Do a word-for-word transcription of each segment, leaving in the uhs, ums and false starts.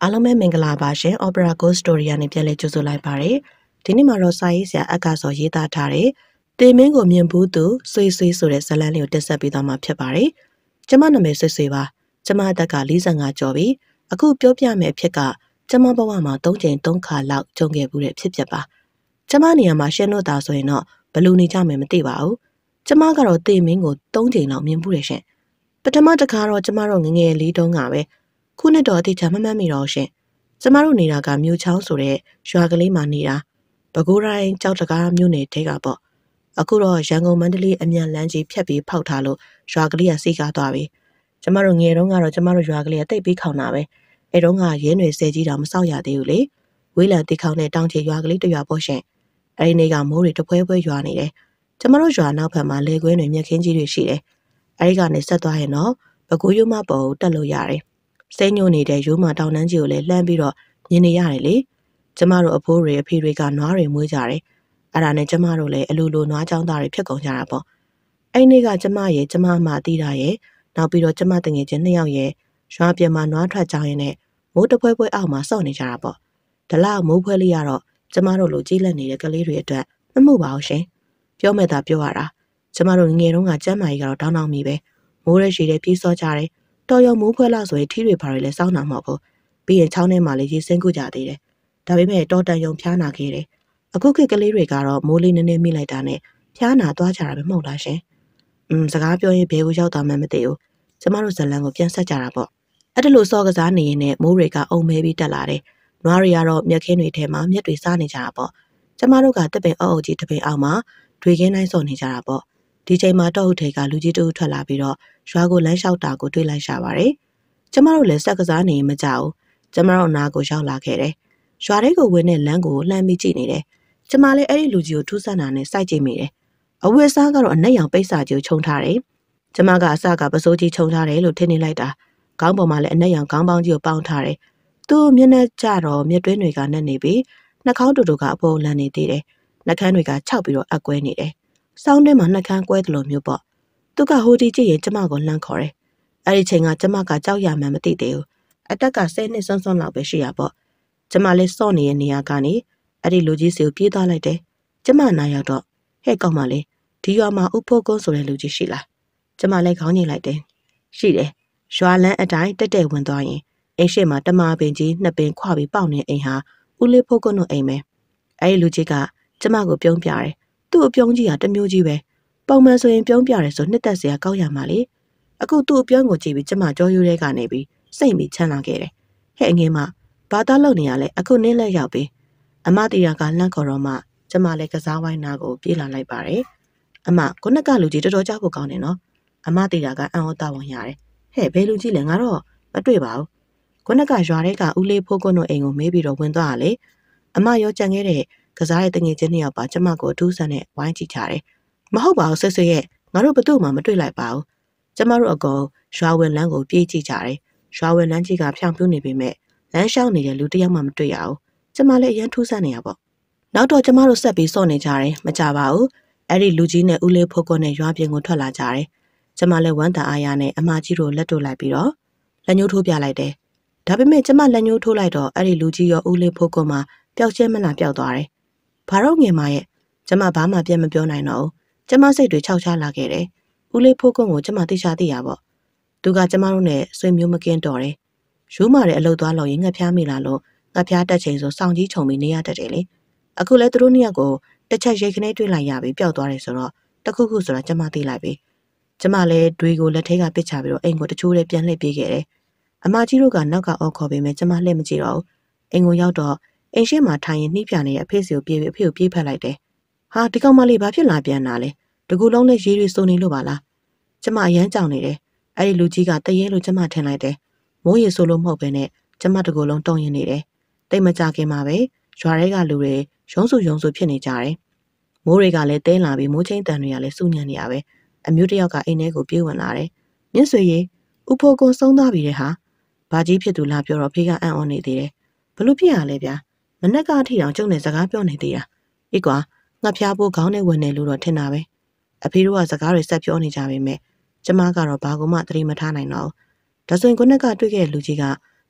အားလုံးပဲမင်္ဂလာပါရှင် Opera Ghost Story ကနေပြန်လည်ကြိုဆိုလိုက်ပါရစေ။ဒီနေ့မှာတော့စာရေးဆရာအက္ခါစောရေးသားထားတဲ့တင်မင်းကိုမြင်ဘူးသူဆွေဆွေဆိုတဲ့ဇာတ်လမ်းလေးကိုတက်ဆက်ပေးသွားမှာဖြစ်ပါတယ်။ကျမနာမည်ဆွေဆွေပါ။ကျမအသက်က၄၅ကျော်ပြီ။အခုပြောပြမယ့်အဖြစ်ကကျမဘဝမှာ၃ချိန်၃ခါလောက်ကြုံခဲ့ဘူးတဲ့ဖြစ်ဖြစ်ပါ။ကျမနေရာမှာရှင်းလို့တာဆိုရင်တော့ဘယ်လိုနေကြမယ်မသိပါဘူး။ကျမကတော့တင်မင်းကို၃ချိန်လောက်မြင်ဘူးတယ်ရှင်။ပထမတစ်ခါတော့ကျမတို့ငငယ်လေးတုန်းကပဲခုနှစ်တော့အတိအကျမမှတ်မိတော့ရှင်ကျမတို့နေတာကမြို့ချောင်းဆိုတဲ့ရွာကလေးမှာနေတာပဲခူးတိုင်းကြောက်တကားမြို့နယ်ထဲကပေါ့အခုတော့ရန်ကုန်မန္တလေးအမြန်လမ်းကြီးဖြတ်ပြီးဖောက်ထားလို့ရွာကလေးကစီးကားသွားပြီကျမတို့ငယ်တုန်းကတော့ကျမတို့ရွာကလေးကတိတ်ပြီးခေါင်တာပဲအဲတုန်းကရင်းတွေဆဲကြီးတောင်မဆောက်ရသေးဘူးလေဝေးလံတိခေါင်တဲ့တောင်ချေရွာကလေးတရွာပေါ့ရှင်အဲဒီနေ့ကမိုးတွေတပွဲပွဲရွာနေတယ်ကျမတို့ရွာနောက်ဘက်မှာလေကွင်းတွေမြက်ခင်းကြီးတွေရှိတယ်အဲဒီကနေဆက်သွားရင်တော့ပဲခူးရုံမပေါ်တက်လို့ရတယ်စိတ်ညိုနေတဲ့ရိုးမတောင်တန်းကြီးကိုလည်းလှမ်းပြီးတော့မြင်နေရတယ်လေကျမတို့အဖိုးတွေအဖေတွေကနွားတွေမွေးကြတယ်အဲ့ဒါနဲ့ကျမတို့လည်းအလိုလိုနွားချောင်းသားတွေဖြစ်ကုန်ကြတာပေါ့အဲ့နေ့ကကျမရဲ့ကျမအမတီးတာရဲ့နောက်ပြီးတော့ကျမတငယ်ချင်းနှစ်ယောက်ရဲ့ရွာပြင်မှာနွားထွက်ကြရင်နဲ့မိုးတပွဲပွဲအောက်မှာစော့နေကြတာပေါ့ဒလောက်မိုးဖွဲလေးရတော့ကျမတို့လိုကြီးလက်နေတဲ့ကလေးတွေအတွက်မမှုပါဘူးရှင်ပြောမဲ့တာပြောရတာကျမတို့ငယ်တုန်းကကျမ်းမာကြီးကတော့တောင်းတောင်းမိပဲမိုးရရှိတဲ့ပြေးစောကြတယ်တော်ရုံမိုးဖွဲလာဆိုရင်ထီးတွေဘာတွေလဲစောင်းတာမဟုတ်ဘူးပြီးရင်ချောင်းထဲမှာလည်းရေစင်းကူကြသေးတယ်ဒါပေမဲ့တော်တန်ယုံဖျားနာခဲ့တယ်အခုခေတ်ကလေးတွေကတော့မိုးလေးနည်းနည်းမိလိုက်တာနဲ့ဖျားနာသွားကြတာပဲမဟုတ်လားရှင်อืมစကားပြောရင်ဘယ်ကိုရောက်သွားမှမသိဘူးကျမတို့ဇလန်ကိုပြန်ဆက်ကြတာပေါ့အဲ့ဒါလို့စောကစားနေရင်နဲ့မိုးတွေကအုံမဲပြီးတက်လာတယ်နွားတွေကတော့မြက်ခင်းတွေထဲမှာမြက်တွေစားနေကြတာပေါ့ကျမတို့ကတစ်ပင်အုပ်အုပ်ကြီးတစ်ပင်အောက်မှာတွေခင်းတိုင်းစော့နေကြတာပေါ့ဒီချိန်မှာတော့ဟုတ်ထေကလူကြီးတူထွက်လာပြီးတော့ရွာကိုလမ်းလျှောက်တာကိုတွေ့လိုက်ရှာပါတယ်ကျမတို့လည်းစက်ကစားနေမကြဘူးကျမတို့နာကိုရောက်လာခဲ့တယ်ရွာထဲကိုဝင်တဲ့လမ်းကိုလှမ်းပြီးကြည့်နေတယ်ကျမလည်းအဲ့ဒီလူကြီးကိုထူးဆန်းတာနဲ့စိုက်ကြည့်မိတယ်အဝတ်အစားကတော့အနက်ရောင်ပိတ်စာကြီးကိုခြုံထားတယ်ကျမကအစကပစိုးကြီးခြုံထားတယ်လို့ထင်နေလိုက်တာခေါင်းပေါ်မှာလည်းအနက်ရောင်ခေါင်းပေါင်းကြီးကိုပေါင်းထားတယ်သူ့မျက်နှာကျတော့မျက်တွင်းတွေကနက်နေပြီးနှာခေါင်းတူတူကအပေါ်လန်နေသေးတယ်နှာခမ်းတွေကခြောက်ပြီးတော့အကွဲနေတယ်စောင်းထဲမှာနှာခမ်းကွဲတယ်လို့မျိုးပေါ့သူကဟိုတီကြည့်ရင်ကျမကိုလှမ်းခေါ်တယ်အဲ့ဒီချိန်ကကျမကကြောက်ရမှန်းမသိသေးဘူးအတက်ကဆယ်နှစ်စွန်းစွန်းလောက်ပဲရှိရပေါ့ကျမလည်းစော့နေတဲ့နေရာကနေအဲ့ဒီလူကြီးစီကိုပြေးသွားလိုက်တယ်ကျမနာရောက်တော့ဟဲ့ကောင်းမလေးဒီရွာမှာဥဖို့ကုန်းဆိုတဲ့လူကြီးရှိလားကျမလည်းခေါင်းငိတ်လိုက်တယ်ရှိတယ်ရွာလန်းအတိုင်းတက်တက်ဝင်သွားရင်အိမ်ရှိမှာတမာပင်ကြီးနှစ်ပင်ခွပြီးပေါက်နေအိမ်ဟာဦးလေးဖို့ကုန်းတို့အိမ်ပဲအဲ့ဒီလူကြီးကကျမကိုပြုံးပြတယ်သူ့အပြုံးကြီးကတမျိုးကြီးပဲပုံမှန်ဆိုရင်ပြုံးပြတယ်ဆိုနှစ်သက်စရာကောက်ရမှာလေအခုသူ့အပြုံးကိုကြည့်ပြီးကျမကြောရိုးရဲကနေပြီးစိတ်ပြီးချမ်းသာခဲ့တယ်ဟဲ့ငင်းမဘာသာလုပ်နေရလဲအခုနင်းလက်ရောက်ပြီအမတီရာကလှမ်းခေါ်တော့မှကျမလည်းကစားဝိုင်းနာကိုပြေးလာလိုက်ပါတယ်အမခုနကလူကြီးတော်တော်ကြောက်ဖို့ကောင်းတယ်နော်အမတီရာကအံ့ဩတာဝန်ရတယ်ဟဲ့ဘယ်လူကြီးလဲငါတော့မတွေ့ပါဘူးခုနကရွာထဲကဦးလေးဖိုးကွန်းတို့အိမ်ကိုမေးပြီးတော့ဝင်သွားတာလေအမရောကြံခဲ့တဲ့ကစားတဲ့တငယ်ချင်းနှစ်ယောက်ပါကျမကိုအထူးဆန်းနဲ့ဝိုင်းကြည့်ကြတယ်မဟုတ်ပါဘူးဆွဆွရဲ့ငါတို့ဘသူ့မှမတွေ့လိုက်ပါဘူးကျမတို့အကောင်ရွာဝင်လန်းကိုပြေးကြည့်ကြတယ်ရွာဝင်လန်းကြီးကဖြောင်ပြူးနေပေမဲ့လမ်းလျှောက်နေတဲ့လူတယောက်မှမတွေ့ရဘူးကျမလည်းအရင်ထူးဆန်းနေရပေါ့နောက်တော့ကျမတို့ဆက်ပြီးစော့နေကြတယ်မကြပါဘူးအဲ့ဒီလူကြီးနဲ့ဦးလေးဖိုးကွန်းနဲ့ရွာပြင်ကိုထွက်လာကြတယ်ကျမလည်းဝမ်းသာအားရနဲ့အမကြီးတို့လက်တို့လိုက်ပြီးတော့လက်ညှိုးထိုးပြလိုက်တယ်ဒါပေမဲ့ကျမလက်ညှိုးထိုးလိုက်တော့အဲ့ဒီလူကြီးရောဦးလေးဖိုးကွန်းမှပျောက်ချင်းမလားပျောက်သွားတယ်ဘာတော့ငင်မရဲ့ကျမဘာမှပြန်မပြောနိုင်တော့ဘူးကျမစိတ်တွေခြောက်ခြားလာခဲ့တယ်ဦးလေးဖိုးကွန်းကိုကျမသိချသိရပေါ့သူကကျမတို့နဲ့ဆွေမျိုးမကင်းတော်တယ်ရိုးမာတဲ့အလုပ်သွားလို့ရင်ငှက်ဖျားမိလာလို့ငှက်ဖျားတက်ချိန်ဆိုစောင်းကြီးခြုံပြီးနေရတတ်တယ်လေအခုလဲသူတို့နှစ်ယောက်ကိုတစ်ချက်ရိတ်ခနဲတွေ့လိုက်ရပြီးပျောက်သွားတယ်ဆိုတော့တခုခုဆိုတာကျမသိလိုက်ပြီကျမလည်းတွေကိုလက်ထဲကပစ်ချပြီးတော့အိမ်ကိုတချိုးလေးပြန်လှည့်ပြေးခဲ့တယ်အမကြီးတို့ကနောက်ကအော်ခေါ်ပေးမယ်ကျမလှည့်မကြည့်တော့ဘူးအိမ်ကိုရောက်တော့အိမ်ရှိမှာထိုင်ရင်နှိပြနေတဲ့အဖေစီကိုပြေးပြီးအဖေကိုပြေးဖက်လိုက်တယ်ဟာဒီကောင်မလေးဘာဖြစ်လာပြန်တာလဲတကူလုံးနဲ့ရေးတွေစုံနေလို့ပါလားကျမအရန်ကြောင်နေတယ်အဲ့ဒီလူကြီးကတရေလို့ကျမထင်လိုက်တယ်မိုးရေဆိုလို့မဟုတ်ပဲနဲ့ကျမတကူလုံးတုံရင်နေတယ်တိတ်မကြခင်မှာပဲရွာတွေကလူတွေရုံးစုရုံးစုဖြစ်နေကြတယ်မိုးတွေကလည်းတင်းလာပြီးမိုးချင်းတန်တွေကလည်းစူညံနေရပဲအမျိုးတယောက်ကအိမ်ထဲကိုပြေးဝင်လာတယ်မြင့်ဆွေရေဥဖို့ကုန်းဆုံးသွားပြီတဲ့ဟာဘာကြီးဖြစ်သူလားပြောတော့ဖေကအံ့ဩနေသေးတယ်ဘလို့ဖြစ်ရလဲဗျာမနက်ကအထိတောင်ကျုံနဲ့စကားပြောနေသေးတာအေးကွာငါဖျားဖို့ခေါင်းနဲ့ဝင်နေလို့တော့ထင်တာပဲအဖေတို့ကစကားတွေဆက်ပြောနေကြပေမဲ့ကျမကတော့ဘာမှသတိမထားနိုင်တော့ဒါဆိုရင်ခုနကတွေ့ခဲ့တဲ့လူကြီးက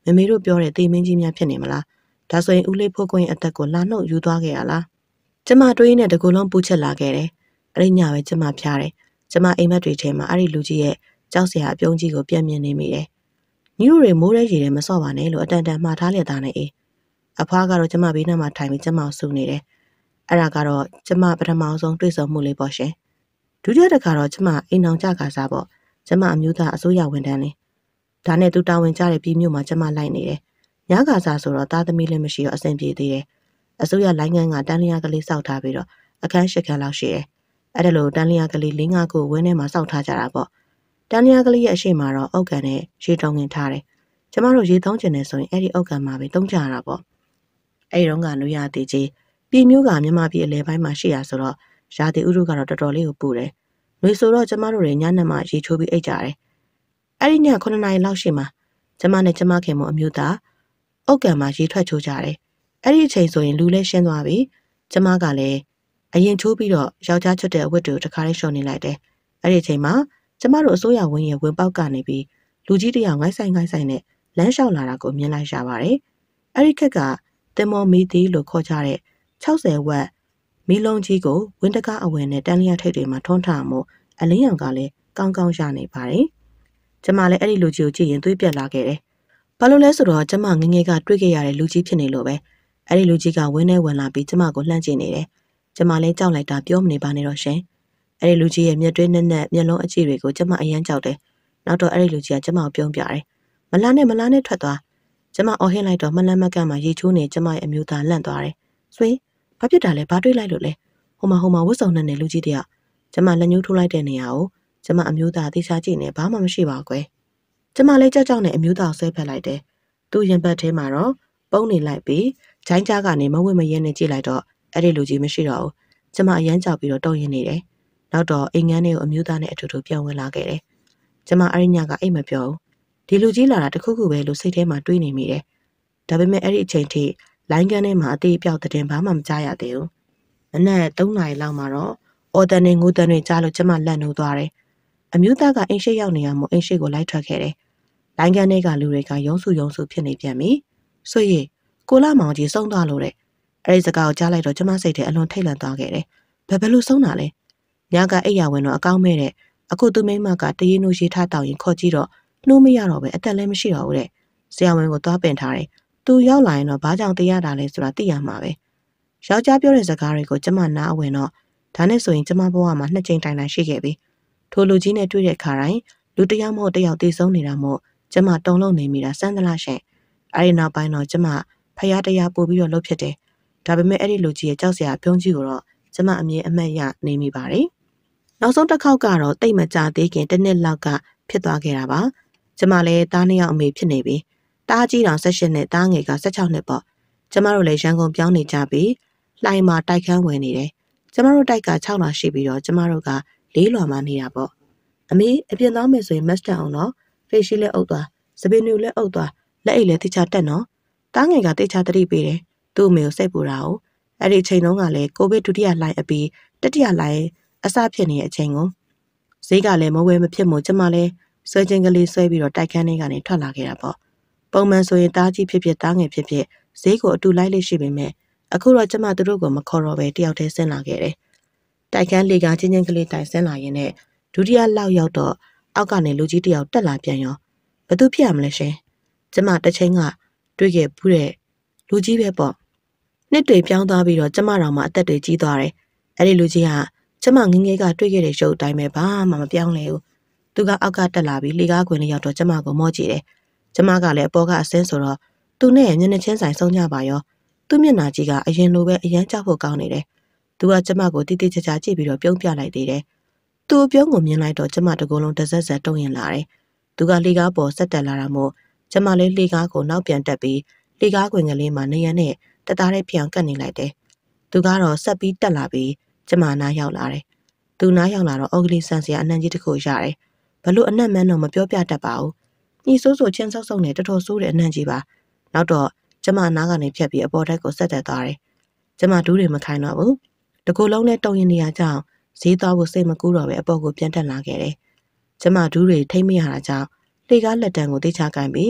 မမေတို့ပြောတဲ့တေမင်းကြီးများဖြစ်နေမလားဒါဆိုရင်ဦးလေးဖိုးခွင်းအသက်ကိုလာနှုတ်ယူသွားခဲ့ရလားကျမတွေးနဲ့တကူလုံးပူချက်လာခဲ့တယ်အဲ့ဒီညပဲကျမဖျားတယ်ကျမအိမ်မက်တွေထဲမှာအဲ့ဒီလူကြီးရဲ့ကြောက်စရာအပြုံးကြီးကိုပြန့်မြင်နေမိတယ်ညီတို့တွေမိုးရဲရေထဲမစော့ပါနဲ့လို့အတန်တန်မှားထားလက်သားနဲ့အေးအဖွားကတော့ကျမဘေးနားမှာထိုင်ပြီးကျမဆူနေတယ်အဲ့ဒါကတော့ကျမပထမဆုံးတွေ့ဆုံမှုလေးပေါ့ရှင်ဒုတိယတစ်ခါတော့ကျမအိမ်အောင်ကြကားစားပေါ့ကျမအမျိုးသားအစိုးရဝန်ထမ်းလေးဒါနဲ့သူတာဝန်ကျတဲ့ပြည်မြို့မှာကျမလိုက်နေတယ်ညကားစားဆိုတော့သားသမီးလည်းမရှိတော့အဆင်ပြေသေးတယ်အစိုးရလိုင်းငန်းကတန်းလျာကလေးစောက်ထားပြီးတော့အခန်းရှစ်ခန်းလောက်ရှိတယ်အဲ့ဒါလို့တန်းလျာကလေး၄-၅ခုဝင်းထဲမှာစောက်ထားကြတာပေါ့တန်းလျာကလေးရဲ့အရှိမတော့အုတ်ကန်နဲ့ရေတုံငင်ထားတယ်ကျမတို့ရေသုံးကျင်နေဆိုရင်အဲ့ဒီအုတ်ကန်မှာပဲသုံးကြရတာပေါ့အဲ့ဒီတော့ကနွေရသေးကြီးပြည်မျိုးကမြန်မာပြည်အလဲပိုင်းမှာရှိရဆိုတော့ရာသီဥတုကတော့တော်တော်လေးကိုပူတယ်နွေဆိုတော့ကျမတို့တွေညနေမှရေချိုးပြီးအိတ်ကြတယ်အဲ့ဒီညခုနှစ်နာရီလောက်ရှိမှကျမနဲ့ကျမခင်မအမျိုးသားအုတ်ကန်မှာရေထွက်ချိုးကြတယ်အဲ့ဒီအချိန်ဆိုရင်လူလည်းရှင်းသွားပြီကျမကလည်းအရင်ချိုးပြီးတော့ယောက်ျားချွတ်တဲ့အဝတ်တွေကိုတစ်ခါလေးရှော့နေလိုက်တယ်အဲ့ဒီအချိန်မှာကျမတို့အစိုးရဝင်းရဲ့ဝင်ပေါက်ကနေပြီးလူကြီးတယောက်ငိုက်ဆိုင်ငိုက်ဆိုင်နဲ့လမ်းလျှောက်လာတာကိုမြင်လိုက်ရပါတယ်အဲ့ဒီခက်ကတင်မော်မီတီလို့ခေါ်ကြတဲ့၆၀ဝက်မီလုံးကြီးကိုဝင်းတကားအဝယ်နဲ့တန်းလျာထိပ်တွေမှာထွန်းထားမှုအလင်းရောင်ကလည်းကောင်းကောင်းရနေပါတယ်ကျမလည်းအဲ့ဒီလူကြီးကိုကြည့်ရင်သွေးပြက်လာခဲ့တယ်ဘာလို့လဲဆိုတော့ကျမငငယ်ကတွေ့ခဲ့ရတဲ့လူကြီးဖြစ်နေလို့ပဲအဲ့ဒီလူကြီးကဝင်းထဲဝင်လာပြီးကျမကိုလှမ်းကြည့်နေတယ်ကျမလည်းကြောက်လိုက်တာပြောမနေပါနဲ့တော့ရှင်အဲ့ဒီလူကြီးရဲ့မျက်တွင်းနဲ့နဲ့မျက်လုံးအကြည့်တွေကိုကျမအယမ်းကြောက်တယ်နောက်တော့အဲ့ဒီလူကြီးကကျမကိုပြုံးပြတယ်မလားနဲ့မလားနဲ့ထွက်သွားကျမအော်ဟစ်လိုက်တော့မလန့်မကန့်မှာရေချိုးနေကျမရဲ့အမျိုးသားလန့်သွားတယ်ဆွေးဘာဖြစ်တာလဲဘာတွေးလိုက်လို့လဲဟိုမှာဟိုမှာဝတ်စုံနဲ့လူကြီးတယောက်ကျမလက်ညှိုးထိုးလိုက်တဲ့နေရာကိုကျမအမျိုးသားသေချာကြည့်နေဘာမှမရှိပါဘူးကွယ်ကျမလည်းကြောက်ကြောက်နဲ့အမျိုးသားဆွဲဖက်လိုက်တယ်သူ့ရင်ဘတ်ထဲမှာတော့ပုံနေလိုက်ပြီးဂျိုင်းကြားကနေမဝင့်မရဲနဲ့ကြည့်လိုက်တော့အဲ့ဒီလူကြီးမရှိတော့ဘူးကျမအယမ်းကြောက်ပြီးတော့တုံရင်နေတယ်နောက်တော့အိမ်ငန်းထဲကိုအမျိုးသားနဲ့အထူတူပြောင်းဝင်လာခဲ့တယ်ကျမအဲ့ဒီညကအိတ်မပြောဘူးဒီလူကြီးလာတာတခုခုပဲလို့စိတ်ထဲမှာတွေးနေမိတယ်ဒါပေမဲ့အဲ့ဒီအချိန်ထိလိုင်းကန်းထဲမှာအသေးအပြောက်တဲ့ဘာမှမကြားရသေးဘူးမနက်၃နာရီလောက်မှာတော့အော်တန်နဲ့ငိုတန်တွေကြားလို့ကျမလက်နှိုးသွားတယ်အမျိုးသားကအိမ်ရှိရောက်နေရမို့အိမ်ရှိကိုလိုက်ထွက်ခဲ့တယ်လိုင်းကန်းထဲကလူတွေကရုံးစုရုံးစုဖြစ်နေပြန်ပြီဆွေရကိုလာမောင်ကြီးဆုံးသွားလို့တဲ့အဲ့ဒီစကားကိုကြားလိုက်တော့ကျမစိတ်ထဲအလွန်ထိတ်လန့်သွားခဲ့တယ်ဘယ်ဘလို့ဆုံးတာလဲညကအိပ်ရဝင်တော့အကောင်းမဲ့တဲ့အခုသူမိမကတရေနူရေထားတောက်ရင်ခေါ်ကြည့်တော့နှိုးမရတော့ပဲအသက်လည်းမရှိတော့ဘူးတဲ့ဆရာဝန်ကိုသွားပင်ထားတယ်သူရောက်လာရင်တော့ဘာကြောင့်တရားတာလဲဆိုတာသိရမှာပဲယောက်ျားပြောတဲ့စကားတွေကိုကျမနားအဝင်တော့ဒါနဲ့ဆိုရင်ကျမဘဝမှာနှစ်ကြိမ်တိုင်တိုင်ရှိခဲ့ပြီထိုလူကြီးနဲ့တွေ့တဲ့အခါတိုင်းလူတစ်ယောက်မဟုတ်တစ်ယောက်တည်ဆုံးနေတာမို့ကျမတုံလုံးနေမိတာစမ်းသလားရှင်အဲဒီနောက်ပိုင်းတော့ကျမဖျားတရားပို့ပြီးတော့လှုပ်ဖြစ်တယ်ဒါပေမဲ့အဲ့ဒီလူကြီးရဲ့ကြောက်စရာပြုံးကြီးကိုတော့ကျမအမြင်အမှတ်ရနေမိပါတယ်နောက်ဆုံးတစ်ခေါက်ကတော့တိတ်မကြသေးခင်တစ်နှစ်လောက်ကဖြစ်သွားခဲ့တာပါကျမလည်းသားနှစ်ယောက်အမေဖြစ်နေပြီတားကြီးတောင်၁၈နှစ်တားငယ်က၁၆နှစ်ပေါ့ကျမတို့လည်းရန်ကုန်ပြောင်းနေကြပြီးလှိုင်မှာတိုက်ခန်းဝင်နေတယ်ကျမတို့တိုက်က၆လရှိပြီးတော့ကျမတို့က၄လွာမှနေတာပေါ့အမေအပြင်သားမယ်ဆိုရင်မတ်စတာအောင်တော့ဖေးရှိလဲအုပ်သွားစပင်းနူလဲအုပ်သွားလက်အိတ်လဲတိချတက်နော်တားငယ်ကတိချတတိပေးတယ်သူ့အမေကိုစိတ်ပူတာကိုအဲ့ဒီအချိန်တုန်းကလည်းကိုဗစ်ဒုတိယလှိုင်းအပြီးတတိယလှိုင်းအစဖြစ်နေတဲ့အချိန်ကိုဈေးကလည်းမဝယ်မဖြစ်မို့ကျမလည်းဆွဲချင်းကလေးဆွဲပြီးတော့တိုက်ခန်းထဲကနေထွက်လာခဲ့တာပေါ့ပုံမှန်ဆိုရင်တားကြီးဖြစ်ဖြစ်တားငယ်ဖြစ်ဖြစ်ဈေးကိုအတူလိုက်လေးရှိပေမဲ့အခုတော့ကျမတို့ကိုမခေါ်တော့ပဲတယောက်တည်းဆင်းလာခဲ့တယ်တိုက်ခန်းလေကချင်းချင်းကလေးတိုင်ဆင်းလာရင်နဲ့ဒုတိယလောက်ရောက်တော့အောက်ကနေလူကြီးတယောက်တက်လာပြန်ရောဘသူဖြစ်ရမလဲရှင်ကျမတစ်ချိန်ကတွေ့ခဲ့ဘူးတဲ့လူကြီးပဲပေါ့နှစ်တွေပြောင်းသွားပြီးတော့ကျမတော်မှအသက်တွေကြီးသွားတယ်အဲ့ဒီလူကြီးကကျမငငယ်ကတွေ့ခဲ့တဲ့ရုပ်အတိုင်းပဲဘာမှမပြောင်းလဲဘူးသူကအောက်ကတက်လာပြီးလေကားခွင်လေးရောက်တော့ကျမကိုမော့ကြည့်တယ်ကျမကလည်းအပေါ်ကအဆင်းဆိုတော့သူနဲ့မျက်နှာချင်းဆိုင်ဆုံးကြပါရောသူ့မျက်နှာကြီးကအရင်လိုပဲအရန်ကြောက်ဖို့ကောင်းနေတယ်သူကကျမကိုတိတိကျကျကြည့်ပြီးတော့ပြုံးပြလိုက်သေးတယ်သူ့ပြုံးကိုမြင်လိုက်တော့ကျမတကူလုံးတစ်ဆက်ဆက်တုံရင်လာတယ်သူကလေကားပေါ်ဆက်တက်လာတာမို့ကျမလေးလေကားကိုနောက်ပြန်တက်ပြီးလေကားခွင်ကလေးမှာနေရနဲ့တသားလေးပြောင်ကတ်နေလိုက်တယ်သူကတော့ဆက်ပြီးတက်လာပြီးကျမနားရောက်လာတယ်သူနားရောက်လာတော့အော်ဂလီဆန်စရာအနှံကြီးတစ်ခုရတယ်ဘလို့အနှံ့မှန်းတော့မပြောပြတတ်ပါဘူးညီဆိုးဆိုးချင်းဆောက်ဆောက်နဲ့တော်တော်ဆိုးတဲ့အနှံကြီးပါနောက်တော့ကျမနားကနေဖြတ်ပြီးအပေါ်တက်ကိုဆက်တက်သွားတယ်ကျမဒူးတွေမခိုင်းတော့ဘူးတကူလုံးနဲ့တုံရင်နေရကြောင်းဈေးသွားဖို့စိတ်မကူးတော့ပဲအပေါ်ကိုပြန်တက်လာခဲ့တယ်ကျမဒူးတွေထိမ့်မရတာကြောင့်လေကားလက်တံကိုတိတ်ချကင်ပြီး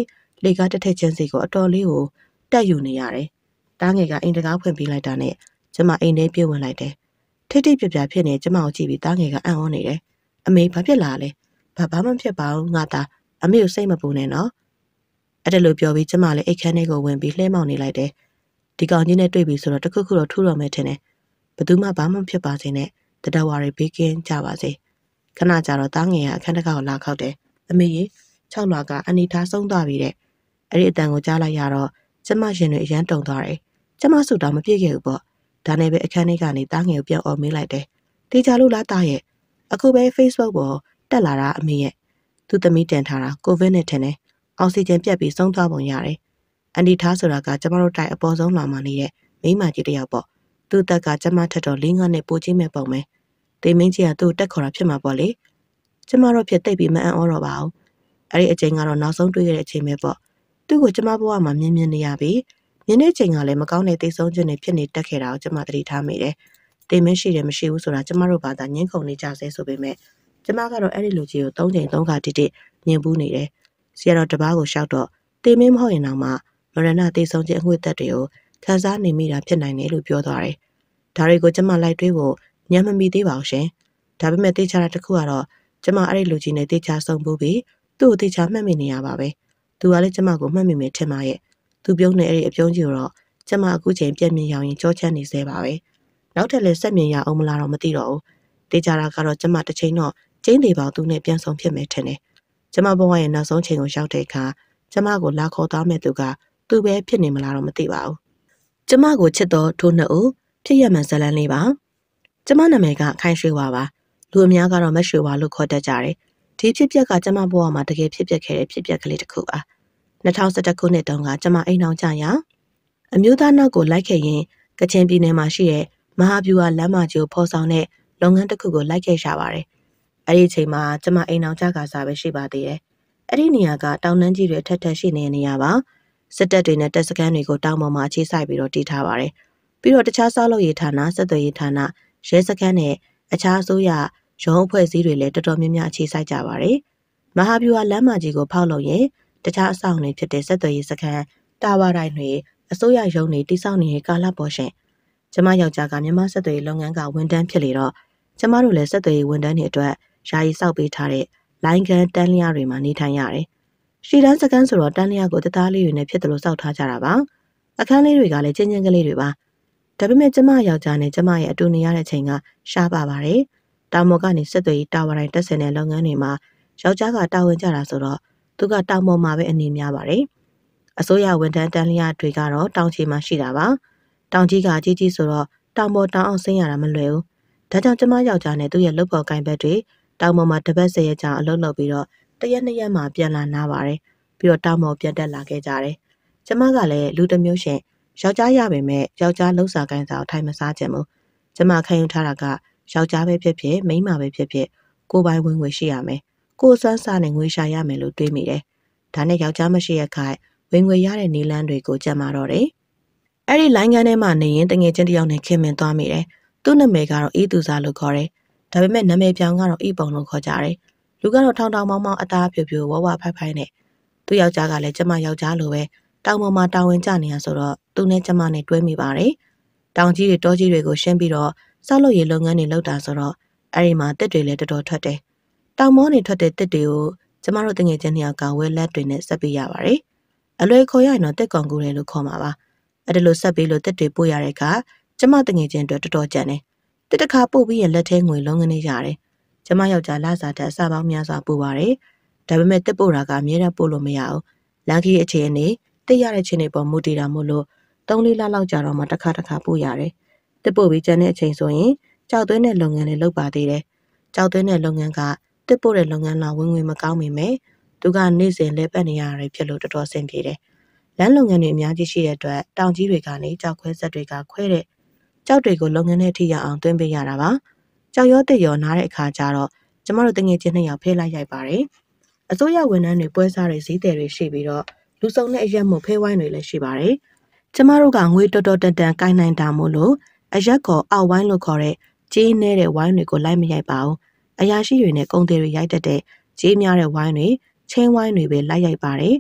လေကားတစ်ထက်ချင်းစီကိုအတော်လေးကိုတက်ယူနေရတယ်။တားငယ်ကအိမ်တကားဖွင့်ပေးလိုက်တာနဲ့ကျမအိမ်ထဲပြေးဝင်လိုက်တယ်။ထိတ်ထိတ်ပြပြဖြစ်နေကျမကိုကြည့်ပြီးတားငယ်ကအံ့ဩနေတယ်။အမေဘာဖြစ်လာလဲ။ဘာဘာမှဖြစ်ပါဘူးငါသားအမေကိုစိတ်မပူနဲ့နော်။အဲ့ဒါလိုပြောပြီးကျမလည်းအိတ်ခမ်းထဲကိုဝင်ပြီးလှဲမောင်နေလိုက်တယ်။ဒီကောင်ကြီးနဲ့တွေ့ပြီဆိုတော့တခုခုတော့ထူတော့မယ်ထင်တယ်။ဘယ်သူမှဘာမှဖြစ်ပါစေနဲ့တတဝါတွေဘေးကင်းကြပါစေ။ခဏကြာတော့တားငယ်ကအခန်းတစ်ခါကိုလာခောက်တယ်။အမေကြီး၆လွာကအနီထားဆုံးသွားပြီတဲ့။အဲ့ဒီအတန်ကိုကြားလိုက်ရတော့ကျမရှင်တွေအရန်တုံသွားတယ်။ကျမဆူတောင်မပြည့်ခဲ့ဘူးပေါ့။ဒါနဲ့ပဲအခန်းထဲကနေတားငယ်ကိုပြန်អော်မေးလိုက်တယ်။တေချာလို့လားတားရဲ့။အခုပဲ Facebook ပေါ်တက်လာတာအမေရဲ့။သူ့သမီးတင်ထားတာကိုဗစ်နဲ့ထင်တယ်။အောက်ဆီဂျင်ပြတ်ပြီးဆုံးသွားပုံရတယ်။အန်ဒီထားဆိုတာကကျမတို့တိုက်အပေါ်ဆုံးလာမှနေတဲ့မိမကြီးတစ်ယောက်ပေါ့။သူ့တက်ကကျမထက်တော့လေးငါးနဲ့ပိုကြီးမဲ့ပုံပဲ။တေမင်းကြီးကသူ့တက်ခေါ်တာဖြစ်မှာပေါ့လေ။ကျမတို့ဖြစ်သိပ်ပြီးမအံ့ဩတော့ပါဘူး။အဲ့ဒီအချိန်ကတော့နောက်ဆုံးတွေ့ခဲ့တဲ့အချိန်ပဲပေါ့။သူ့ကိုကျမဘဝမှာမြင်မြင်နေရပြီ။မြင်တဲ့ချိန်ကလည်းမကောင်းတဲ့သိဆုံးခြင်းတွေဖြစ်နေတက်ခဲ့တာကိုကျမသတိထားမိတယ်။တေမင်းရှိတယ်မရှိဘူးဆိုတာကျမတို့ဘာသာညှင်းခုန်နေကြဆဲဆိုပေမဲ့ကျမကတော့အဲ့ဒီလူကြီးကိုသုံးချိန်သုံးခါတိတိမြင်ဘူးနေတယ်။ဆရာတော်တပားကိုရှောက်တော့တေမင်းမဟုတ်ရင်တော့မှမရဏသိဆုံးခြင်းအငွေ့သက်တွေကိုခံစားနေမိတာဖြစ်နိုင်တယ်လို့ပြောသွားတယ်။ဒါတွေကိုကျမလိုက်တွေးဖို့ညံမမီသေးပါဘူးရှင်။ဒါပေမဲ့တေချာတာတစ်ခုကတော့ကျမအဲ့ဒီလူကြီးနဲ့တေချာဆုံးဘူးပြီးသူ့ကိုတေချာမှတ်မိနေရပါပဲ။သူကလည်းကျမကိုမှတ်မိမယ်ထင်ပါရဲ့။သူပြုံးနေအဲ့ဒီအပြုံးကြီးကိုတော့ကျမအခုချိန်ပြက်မြင်ရောင်ရင်ကြောချမ်းနေသေးပါပဲ။နောက်ထပ်လည်းဆက်မြင်ရအောင်မလားတော့မသိတော့ဘူး။တေချာတာကတော့ကျမတစ်ချိန်တော့ကျင်းသေးပါသူနဲ့ပြန်ဆောင်ဖြစ်မယ်ထင်တယ်။ကျမဘဝရဲ့နောက်ဆုံးချိန်ကိုရောက်တဲ့အခါကျမကိုလာခေါ်သားမဲ့သူကသူပဲဖြစ်နေမလားတော့မသိပါဘူး။ကျမကိုချစ်တော်ထိုးနှစ်ဦးဖြစ်ရမှန်ဇလန်းလေးပါ။ကျမနာမည်ကခိုင်ရွှေဝါပါ။လူအများကတော့မရွှေဝါလို့ခေါ်တတ်ကြတယ်။ဒီဖြစ်ပျက်ကကျမဘဝမှာတကယ်ဖြစ်ပျက်ခဲ့တဲ့ဖြစ်ပျက်ကလေးတစ်ခုပါ။၂၀၁၁ခုနှစ်တုန်းကကျမအိမ်အောင်ကြရအမျိုးသားနောက်ကိုလိုက်ခဲ့ရင်ကချင်ပြည်နယ်မှာရှိတဲ့မဟာဗျူဟာလမ်းမကြီးကိုဖော်ဆောင်တဲ့လုပ်ငန်းတစ်ခုကိုလိုက်ခဲ့ရှာပါတယ်။အဲ့ဒီအချိန်မှာကျမအိမ်အောင်ကြကစားပဲရှိပါသေးတယ်။အဲ့ဒီနေရာကတောင်တန်းကြီးတွေအထက်ထက်ရှိနေတဲ့နေရာပါ။စစ်တပ်တွေနဲ့တပ်စခန်းတွေကိုတောင်ပေါ်မှာအခြေစိုက်ပြီးတော့တည်ထားပါတယ်။ပြီးတော့တခြားစောက်လုပ်ရေးဌာန၊စစ်သွေးရေးဌာန၊ရဲစခန်းနဲ့အခြားအစိုးရရုံးအဖွဲ့အစည်းတွေလည်းတော်တော်များများအခြေစိုက်ကြပါတယ်။မဟာဗျူဟာလမ်းမကြီးကိုဖောက်လို့ရင်တခြားအဆောင်တွေဖြစ်တဲ့စစ်သွေးရေးစခန်း၊တာဝါတိုင်းတွေအစိုးရရုံးတွေတိစောက်နေတဲ့ကာလပေါ်ရှင်ကျမယောက်ျားကမြန်မာစစ်သွေးရေးလုပ်ငန်းကဝန်ထမ်းဖြစ်လေတော့ကျမတို့လည်းစစ်သွေးရေးဝန်ထမ်းတွေအတွက်ယာယီစောက်ပေးထားတဲ့လိုင်းကန်တန်းလျားတွေမှာနေထိုင်ရတယ်။ရှီတန်းစခန်းဆိုတော့တန်းလျားကိုတသားလေးတွေနဲ့ဖြစ်တယ်လို့စောက်ထားကြတာပါ။အခန်းလေးတွေကလည်းချင်းချင်းကလေးတွေပါ။ဒါပေမဲ့ကျမယောက်ျားနဲ့ကျမရဲ့အတူနေရတဲ့ချိန်ကရှားပါပါတယ်။တာမော်ကနေစစ်သွေးရေးတာဝါတိုင်းတက်ဆင်တဲ့လုပ်ငန်းတွေမှာယောက်ျားကတာဝန်ကျတာဆိုတော့သူကတောင်ပေါ်မှာပဲအနေများပါတယ်။အစိုးရဝန်ထမ်းတန်းလျားတွေကတော့တောင်ချီမှာရှိတာပါ။တောင်ကြီးကကြီးကြီးဆိုတော့တောင်ပေါ်တောင်အောင်ဆင်းရတာမလွယ်ဘူး။ဒါကြောင့်ကျမယောက်ျားနဲ့သူ့ရဲ့လုပ်ဖော်ကိုင်ဘက်တွေတောင်ပေါ်မှာတပတ်ဆယ်ရက်ကြာအလုပ်လုပ်ပြီးတော့တရက်နှစ်ရက်မှပြန်လာနာပါတယ်။ပြီးတော့တောင်ပေါ်ပြန်တက်လာခဲ့ကြတယ်။ကျမကလည်းလူတစ်မျိုးရှင်ယောက်ျားရပေမဲ့ယောက်ျားလှုပ်စာကိုင်းစာကိုထိုင်မစားချင်ဘူး။ကျမခံယူထားတာကယောက်ျားပဲဖြစ်ဖြစ်မိန်းမပဲဖြစ်ဖြစ်ကိုယ်ပိုင်ဝင်ငွေရှိရမယ်။ကိုယ်စွမ်းစားနဲ့ငွေရှာရမယ်လို့တွေးမိတယ်။ဒါနဲ့ယောက်ျားမရှိရခိုင်ဝင်ငွေရတဲ့နေလန်းတွေကိုကြံမာတော့တယ်။အဲ့ဒီလိုင်းကန်းထဲမှာနေရင်တငယ်ချင်းတစ်ယောက်နဲ့ခင်မင်သွားမိတယ်။သူ့နာမည်ကတော့အေးသူစားလို့ခေါ်တယ်။ဒါပေမဲ့နာမည်ပြောင်းကတော့ဤပုံလို့ခေါ်ကြတယ်။လူကတော့ထောင်ထောင်မောင်းမောင်းအသားဖြူဖြူဝဝဖိုက်ဖိုက်နဲ့သူ့ယောက်ျားကလည်းကျမယောက်ျားလိုပဲတောင်ပေါ်မှာတာဝန်ကျနေရဆိုတော့သူနဲ့ကျမနဲ့တွဲမိပါတယ်။တောင်ကြီးတွေတောကြီးတွေကိုရှင်းပြီးတော့စောက်လုပ်ရေးလုပ်ငန်းတွေလုပ်တာဆိုတော့အဲ့ဒီမှာတစ်တွေလည်းတော်တော်ထွက်တယ်။တောင်မောနေထွက်တဲ့တစ်တွေကိုကျမတို့တငယ်ချင်းနှစ်ယောက်ကဝဲလက်တွေနဲ့ဆက်ပေးရပါတယ်။အလွယ်ခေါ်ရရင်တော့တစ်ကောင်ကူတယ်လို့ခေါ်မှာပါ။အဲ့ဒါလို့ဆက်ပေးလို့တစ်တွေပို့ရတဲ့အခါကျမတငယ်ချင်းတွေတော်တော်ကြံတယ်။တစ်တစ်ခါပို့ပြီးရင်လက်ထဲငွေလုံးငနေရတယ်။ကျမယောက်ျားလာစားတဲ့အစပေါင်းများစွာပို့ပါတယ်။ဒါပေမဲ့တစ်ပို့တာကအမြဲတမ်းပို့လို့မရဘူး။လန်ကီအခြေအနေတိတ်ရတဲ့ချင်းတွေပေါ်မူတည်တာမို့လို့သုံးလေးလလောက်ကြာတော့မှတစ်ခါတစ်ခါပို့ရတယ်။တစ်ပို့ပြီးကျန်တဲ့အချိန်ဆိုရင်ကြောက်သွင်းတဲ့လုပ်ငန်းလေးလုပ်ပါသေးတယ်။ကြောက်သွင်းတဲ့လုပ်ငန်းကတစ်ပို့တဲ့လုပ်ငန်းလောက်ဝင်ငွေမကောင်းမိမယ်။သူကနေ့စဉ်လဲပတ်နေရတာဖြစ်လို့တော်တော်ဆင်ပြေတယ်။လမ်းလုပ်ငန်းတွေအများကြီးရှိတဲ့အတွက်တောင်ကြီးတွေကနေကြောက်ခွဲဆက်တွေကခွဲတဲ့ကြောက်တွေကိုလုပ်ငန်းထဲထိရအောင်သွင်းပေးရတာပါ။ကြောက်ရောတစ်ရောနားတဲ့အခါကျတော့ကျမတို့တငယ်ချင်းနှစ်ယောက်ဖဲလိုက်ရိုက်ပါတယ်။အစိုးရဝန်ထမ်းတွေပွဲစားတွေဈေးတယ်တွေရှိပြီးတော့လူစုံတဲ့အရက်မှုဖဲဝိုင်းတွေလည်းရှိပါတယ်။ကျမတို့ကငွေတော်တော်တန်တန်ကိုင်းနိုင်တာမို့လို့အရက်ကောအောက်ဝိုင်းလို့ခေါ်တဲ့ကြေးနေတဲ့ဝိုင်းတွေကိုလိုက်မရိုက်ပါဘူး။အရာရှိတွေနဲ့ကုန်သည်တွေရိုက်တတ်တဲ့ကြေးများတဲ့ဝိုင်းတွေချင်းဝိုင်းတွေပဲလိုက်ရိုက်ပါတယ်။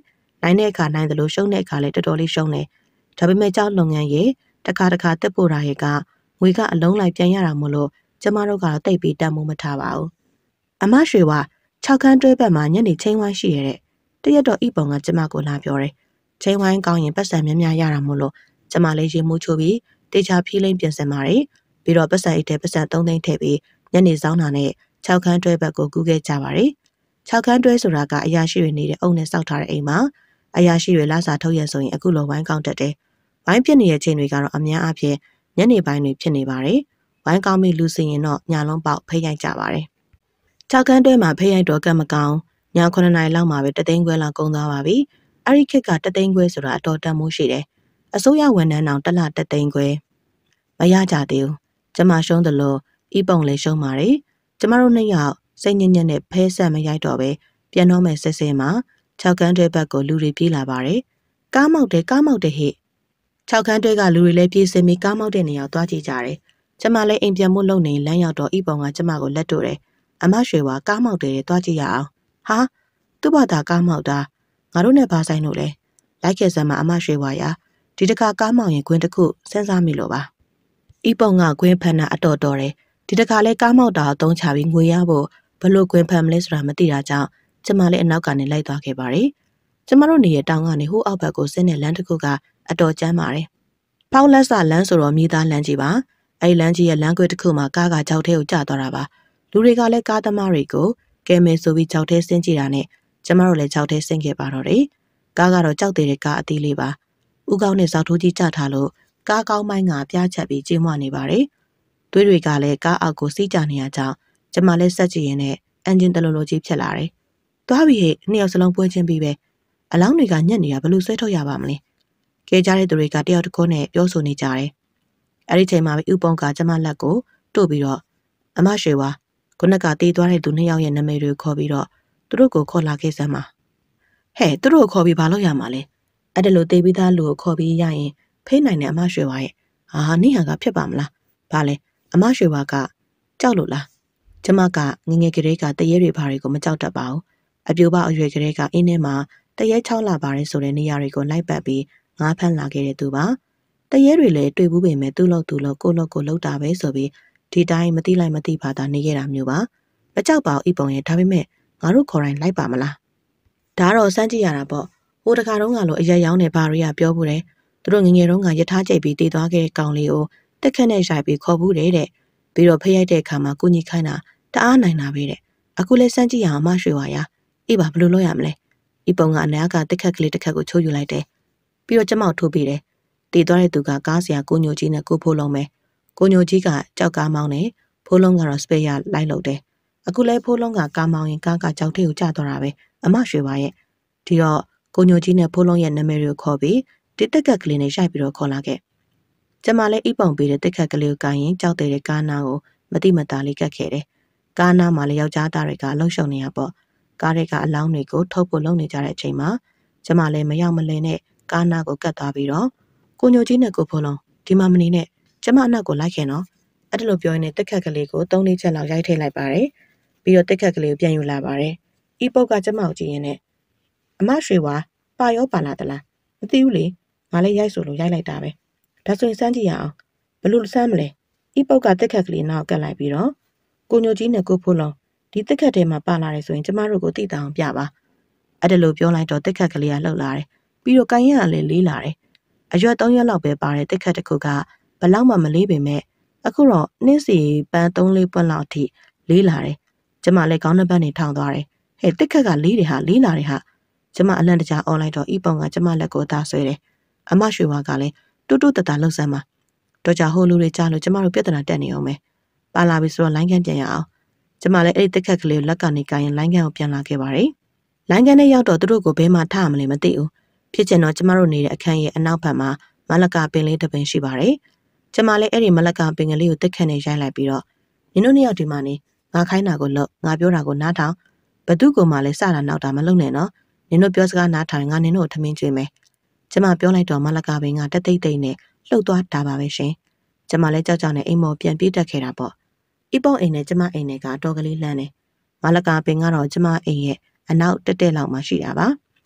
နိုင်တဲ့အခါနိုင်တယ်လို့ရှုံးတဲ့အခါလည်းတော်တော်လေးရှုံးတယ်ဒါပေမဲ့ကြောက်လုပ်ငန်းရဲ့တစ်ခါတစ်ခါတက်ပို့တာရဲ့ကငွေကအလုံးလိုက်ပြန်ရတာမို့လို့ကျမတို့ကတော့တိတ်ပြီးတတ်မှုမထားပါဘူးအမရွှေဝါ၆ခန်းတွဲဘက်မှာညနေချင်းဝိုင်းရှိရတဲ့တရက်တော့ဤပုံကကျမကိုလာပြောတယ်ချင်းဝိုင်းကောင်းရင်ပတ်စံများများရတာမို့လို့ကျမလေးရေမှုချိုးပြီးတေချာဖြီးလိမ့်ပြင်ဆင်ပါတယ်ပြီးတော့ပတ်စံအိတ်ထဲပတ်စံ၃သိန်းထည့်ပြီးညနေစောင်းတာနဲ့၆ခန်းတွဲဘက်ကိုကူးခဲ့ကြပါတယ်၆ခန်းတွဲဆိုတာကအရာရှိတွေနေတဲ့အုံနဲ့စောက်ထားတဲ့အိမ်မှာအရာရှိတွေလာစာထုတ်ရဆိုရင်အခုလိုဝိုင်းကောင်းတတ်တယ်ဝိုင်းဖြစ်နေတဲ့ချိန်တွေကတော့အများအားဖြင့်ညနေပိုင်းတွေဖြစ်နေပါတယ်ဝိုင်းကောင်းပြီးလူစင်ရင်တော့ညလုံးပေါက်ဖိတ်ရိုက်ကြပါတယ်၆ခန်းတွဲမှာဖိတ်ရိုက်တော့ကတ်မကောင်းညခုနှစ်နာရီလောက်မှာပဲတသိန်းခွဲလောက်ကုန်သွားပါပြီအဲ့ဒီခေတ်ကတသိန်းခွဲဆိုတာအတော်တန်မိုးရှိတယ်အစိုးရဝန်ထမ်းအောင်တစ်လတသိန်းခွဲမရကြသေးဘူးကျမရှုံးတယ်လို့ဤပုံလေးရှုံးပါတယ်ကျမတို့နှစ်ယောက်စိတ်ညစ်ညစ်နဲ့ဖဲဆက်မရိုက်တော့ပဲပြန်တော့မယ်စစ်စစ်မှာ၆ခန်းတွဲဘက်ကိုလူတွေပြေးလာပါတယ်ကားမောက်တယ်ကားမောက်တယ်ဟဲ့၆ခန်းတွဲကလူတွေလည်းပြေးစင်ပြီးကားမောက်တဲ့နေရာသွားကြည့်ကြတယ်ကျမလည်းအိမ်ပြန်မှုလုံနေလမ်းရောက်တော့ဤပုံကကျမကိုလက်တို့တယ်အမရွှေဝါကားမောက်တယ်သွားကြည့်ရအောင်ဟာသူ့ဘာသာကားမောက်တာငါတို့နဲ့ဘာဆိုင်လို့လဲလိုက်ခဲ့စမ်းမှာအမရွှေဝါရဒီတခါကားမောက်ရင်ခွင်းတစ်ခုစဉ်းစားမိလို့ပါဤပုံကခွင်းဖန်တာအတော်တော်တယ်ဒီတခါလဲကားမောက်တာအသုံးချပြီးငွေရဖို့ဘလို့ခွင်းဖန်မလဲဆိုတာမသိတာကြောင့်ကျမလည်းအနောက်ကနေလိုက်သွားခဲ့ပါတယ်ကျမတို့နေရတောင်ကနေဟိုးအောက်ဘက်ကိုဆင်းတဲ့လမ်းတစ်ခုကအတော်ကျမ်းပါတယ်ဖောက်လက်စလမ်းဆိုတော့မြေသားလမ်းကြီးပါအဲ့လမ်းကြီးရဲ့လမ်းကွေးတစ်ခုမှာကားကကြောက်ထဲကိုကျသွားတာပါလူတွေကလည်းကားသမားတွေကိုကဲမယ်ဆိုပြီးကြောက်ထဲဆင်းကြည့်တာနဲ့ကျမတို့လည်းကြောက်ထဲဆင်းခဲ့ပါတော့တယ်ကားကတော့ကြောက်တဲ့ကားအသီးလေးပါဥကောင်းနဲ့စောက်ထိုးကြီးကျထားလို့ကားကောင်းပိုင်းကပြားချက်ပြီးကျင်းမနေပါတယ်သွေးတွေကလည်းကားအောက်ကိုစီးကြနေရကြောင်းကျမလည်းဆက်ကြည့်ရင်နဲ့အန်ဂျင်တလုံးလိုကြီးဖြစ်လာတယ်သွားပြီဟဲ့နှစ်ယောက်စလုံးပွဲချင်းပြီးပဲအလောင်းတွေကညက်နေတာဘလို့ဆွဲထုတ်ရပါမလဲကဲကြတဲ့သူတွေကတယောက်တစ်ခုနဲ့ပြောဆိုနေကြတယ်အဲ့ဒီချိန်မှာပဲဥပုံကကျမလက်ကိုတို့ပြီးတော့အမရွှေဝါခုနကတေးသွားတဲ့သူနှစ်ယောက်ရဲ့နာမည်တွေခေါ်ပြီးတော့သူတို့ကိုခေါ်လာခဲ့စမ်းပါဟဲ့သူတို့ကိုခေါ်ပြီးဘာလုပ်ရမှာလဲအဲ့ဒါလို့တေးပြီးသားလူကိုခေါ်ပြီးရရင်ဖိနိုင်တဲ့အမရွှေဝါရဲ့ဟာနိဟာကဖြစ်ပါမလားဘာလဲအမရွှေဝါကကြောက်လို့လားကျမကငငယ်ကလေးကတရေတွေဘာတွေကိုမကြောက်တတ်ပါဘူးအပြိုးပအရွယ်ကလေးကအင်းထဲမှာတရေချောက်လာပါတယ်ဆိုတဲ့နေရာတွေကိုလိုက်ပတ်ပြီးငါးဖမ်းလာခဲ့တဲ့သူပါတရေတွေလည်းတွေ့ဘူးပေမဲ့သူ့လို့သူ့လို့ကိုလို့ကိုလောက်တာပဲဆိုပြီးဒီတိုင်းမတိလိုက်မတိပါတာနေခဲ့တာမျိုးပါမကြောက်ပါဘူးဤပုံရဲ့ဒါပေမဲ့ငါတို့ခေါ်တိုင်းလိုက်ပါမလားဒါတော့စမ်းကြည့်ရတာပေါ့ဟိုတခါတုန်းကလို့အရက်ရောင်းတဲ့ဘာတွေကပြောဘူးတယ်သူတို့ငငယ်တုန်းကယထာကျိတ်ပြီးတည်သွားခဲ့တဲ့ကောင်လေးကိုတက်ခက်နဲ့ရိုက်ပြီးခေါ်ဘူးတယ်တဲ့ပြီးတော့ဖျက်ရိုက်တဲ့အခါမှာကိုကြီးခိုင်းတာတအားနိုင်တာပဲတဲ့အခုလဲစမ်းကြည့်ရအောင်မရွှေဝါရအေးပါဘယ်လိုလုပ်ရမလဲဤပုံကအနာကတက်ခက်ကလေးတစ်ခက်ကိုချိုးယူလိုက်တယ်ပြီးတော့ကျမောက်ထိုးပြီးတယ်တည်သွားတဲ့သူကကားဆရာကိုညိုကြီးနဲ့ကိုဖိုးလုံးပဲကိုညိုကြီးကကြောက်ကားမောင်းတယ်ဖိုးလုံးကတော့စပယ်ရလိုက်လို့တယ်အခုလဲဖိုးလုံးကကားမောင်းရင်ကားကကြောက်ထဲကိုကျသွားတာပဲအမရွှေဝါရဲ့ဒီတော့ကိုညိုကြီးနဲ့ဖိုးလုံးရဲ့နာမည်တွေကိုခေါ်ပြီးဒီတက်ကက်ကလေးနဲ့ရိုက်ပြီးတော့ခေါ်လာခဲ့ကျမလည်းဤပုံပေးတဲ့တက်ခက်ကလေးကိုကိုင်းရင်ကြောက်တဲ့ကားနာကိုမတိမတာလေးကတ်ခဲ့တယ်ကားနာမှာလည်းယောက်ျားသားတွေကလှုပ်ရှုံနေရပေါ့ကားတွေကအလောင်းတွေကိုထုတ်ဖို့လုပ်နေကြတဲ့အချိန်မှာကျမလည်းမရောက်မလင်နဲ့ကားနာကိုကတ်သွားပြီးတော့ကိုညိုကြီးနဲ့ကိုဖိုးလုံးဒီမှာမနေနဲ့ကျမအနောက်ကိုလိုက်ခင်နော်အဲ့ဒါလိုပြောရင်းနဲ့တက်ခက်ကလေးကိုသုံးလေးချက်လောက်ရိုက်ထည့်လိုက်ပါတယ်ပြီးတော့တက်ခက်ကလေးကိုပြန်ယူလာပါတယ်ဤပုတ်ကကျမကိုကြည့်ရင်းနဲ့အမရွှေဝါပါရောပါလာသလားမသိဘူးလေငါလည်းရိုက်ဆိုလို့ရိုက်လိုက်တာပဲဒါဆိုရင်စမ်းကြည့်ရအောင်ဘလို့စမ်းမလဲဤပုတ်ကတက်ခက်ကလေးနောက်ကတ်လိုက်ပြီးတော့ကိုညိုကြီးနဲ့ကိုဖိုးလုံးဒီတက်ခက်ထဲမှာပါလာတယ်ဆိုရင်ကျမတို့ကိုသိတာအောင်ပြပါအဲ့ဒါလိုပြောလိုက်တော့တက်ခက်ကလေးကလှုပ်လာတယ်ပြီးတော့ကိုင်းရကလည်းလေးလာတယ်အရွက်သုံးရက်လောက်ပဲပါတဲ့တက်ခက်တစ်ခုကဘလောက်မှမလေးပေမဲ့အခုတော့နှင်းစီပန်းသုံးလေးပွက်လောက်အထိလေးလာတယ်ကျမလည်းခေါင်းနှစ်ပတ်နေထောင်သွားတယ်ဟဲ့တက်ခက်ကလေးတွေဟာလေးလာတယ်ဟာကျမအလန့်တကြားអော်လိုက်တော့ဤပုံကကျမလက်ကိုသားဆွဲတယ်အမရွှေဝါကလည်းတူတူတတလှုပ်ဆမ်းပါတော့ကြဟိုလူတွေကြားလို့ကျမတို့ပြဿနာတက်နေအောင်ပဲပါလာပြီဆိုတော့လိုင်းကန်ပြန်ရအောင်ကျမလည်းအဲ့ဒီတက်ခက်ကလေးကိုလက်ကနေကိုင်းရင်လိုင်းကန်ကိုပြန်လာခဲ့ပါတယ်လိုင်းကန်နဲ့ရောက်တော့သူတို့ကိုဘဲမှထားမလဲမသိဘူးဖြစ်ချင်တော့ကျမတို့နေတဲ့အခန်းရဲ့အနောက်ဘက်မှာမလကပင်လေးတစ်ပင်ရှိပါတယ်ကျမလည်းအဲ့ဒီမလကပင်ကလေးကိုတက်ခက်နဲ့ရိုက်လိုက်ပြီးတော့နင်တို့နှစ်ယောက်ဒီမှာနေငါခိုင်းတာကိုလုပ်ငါပြောတာကိုနားထောင်ဘသူ့ကိုမှလည်းစတာနောက်တာမလုပ်နဲ့နော်နင်တို့ပြောစကားနားထောင်ငါနင်တို့ထမင်းကျွေးမယ်ကျမပြောလိုက်တော့မလကပင်ကတက်သိမ့်သိမ့်နဲ့လှုပ်သွားတာပါပဲရှင်ကျမလည်းကြောက်ကြောက်နဲ့အိမ်မော်ပြန်ပြေးတက်ခဲ့တာပေါ့ဤပုံအိမ်နဲ့ကျမအိမ်နဲ့ကအတော်ကလေးလှမ်းတယ်မလကပင်ကတော့ကျမအိမ်ရဲ့အနောက်တက်တက်လောက်မှရှိတာပါ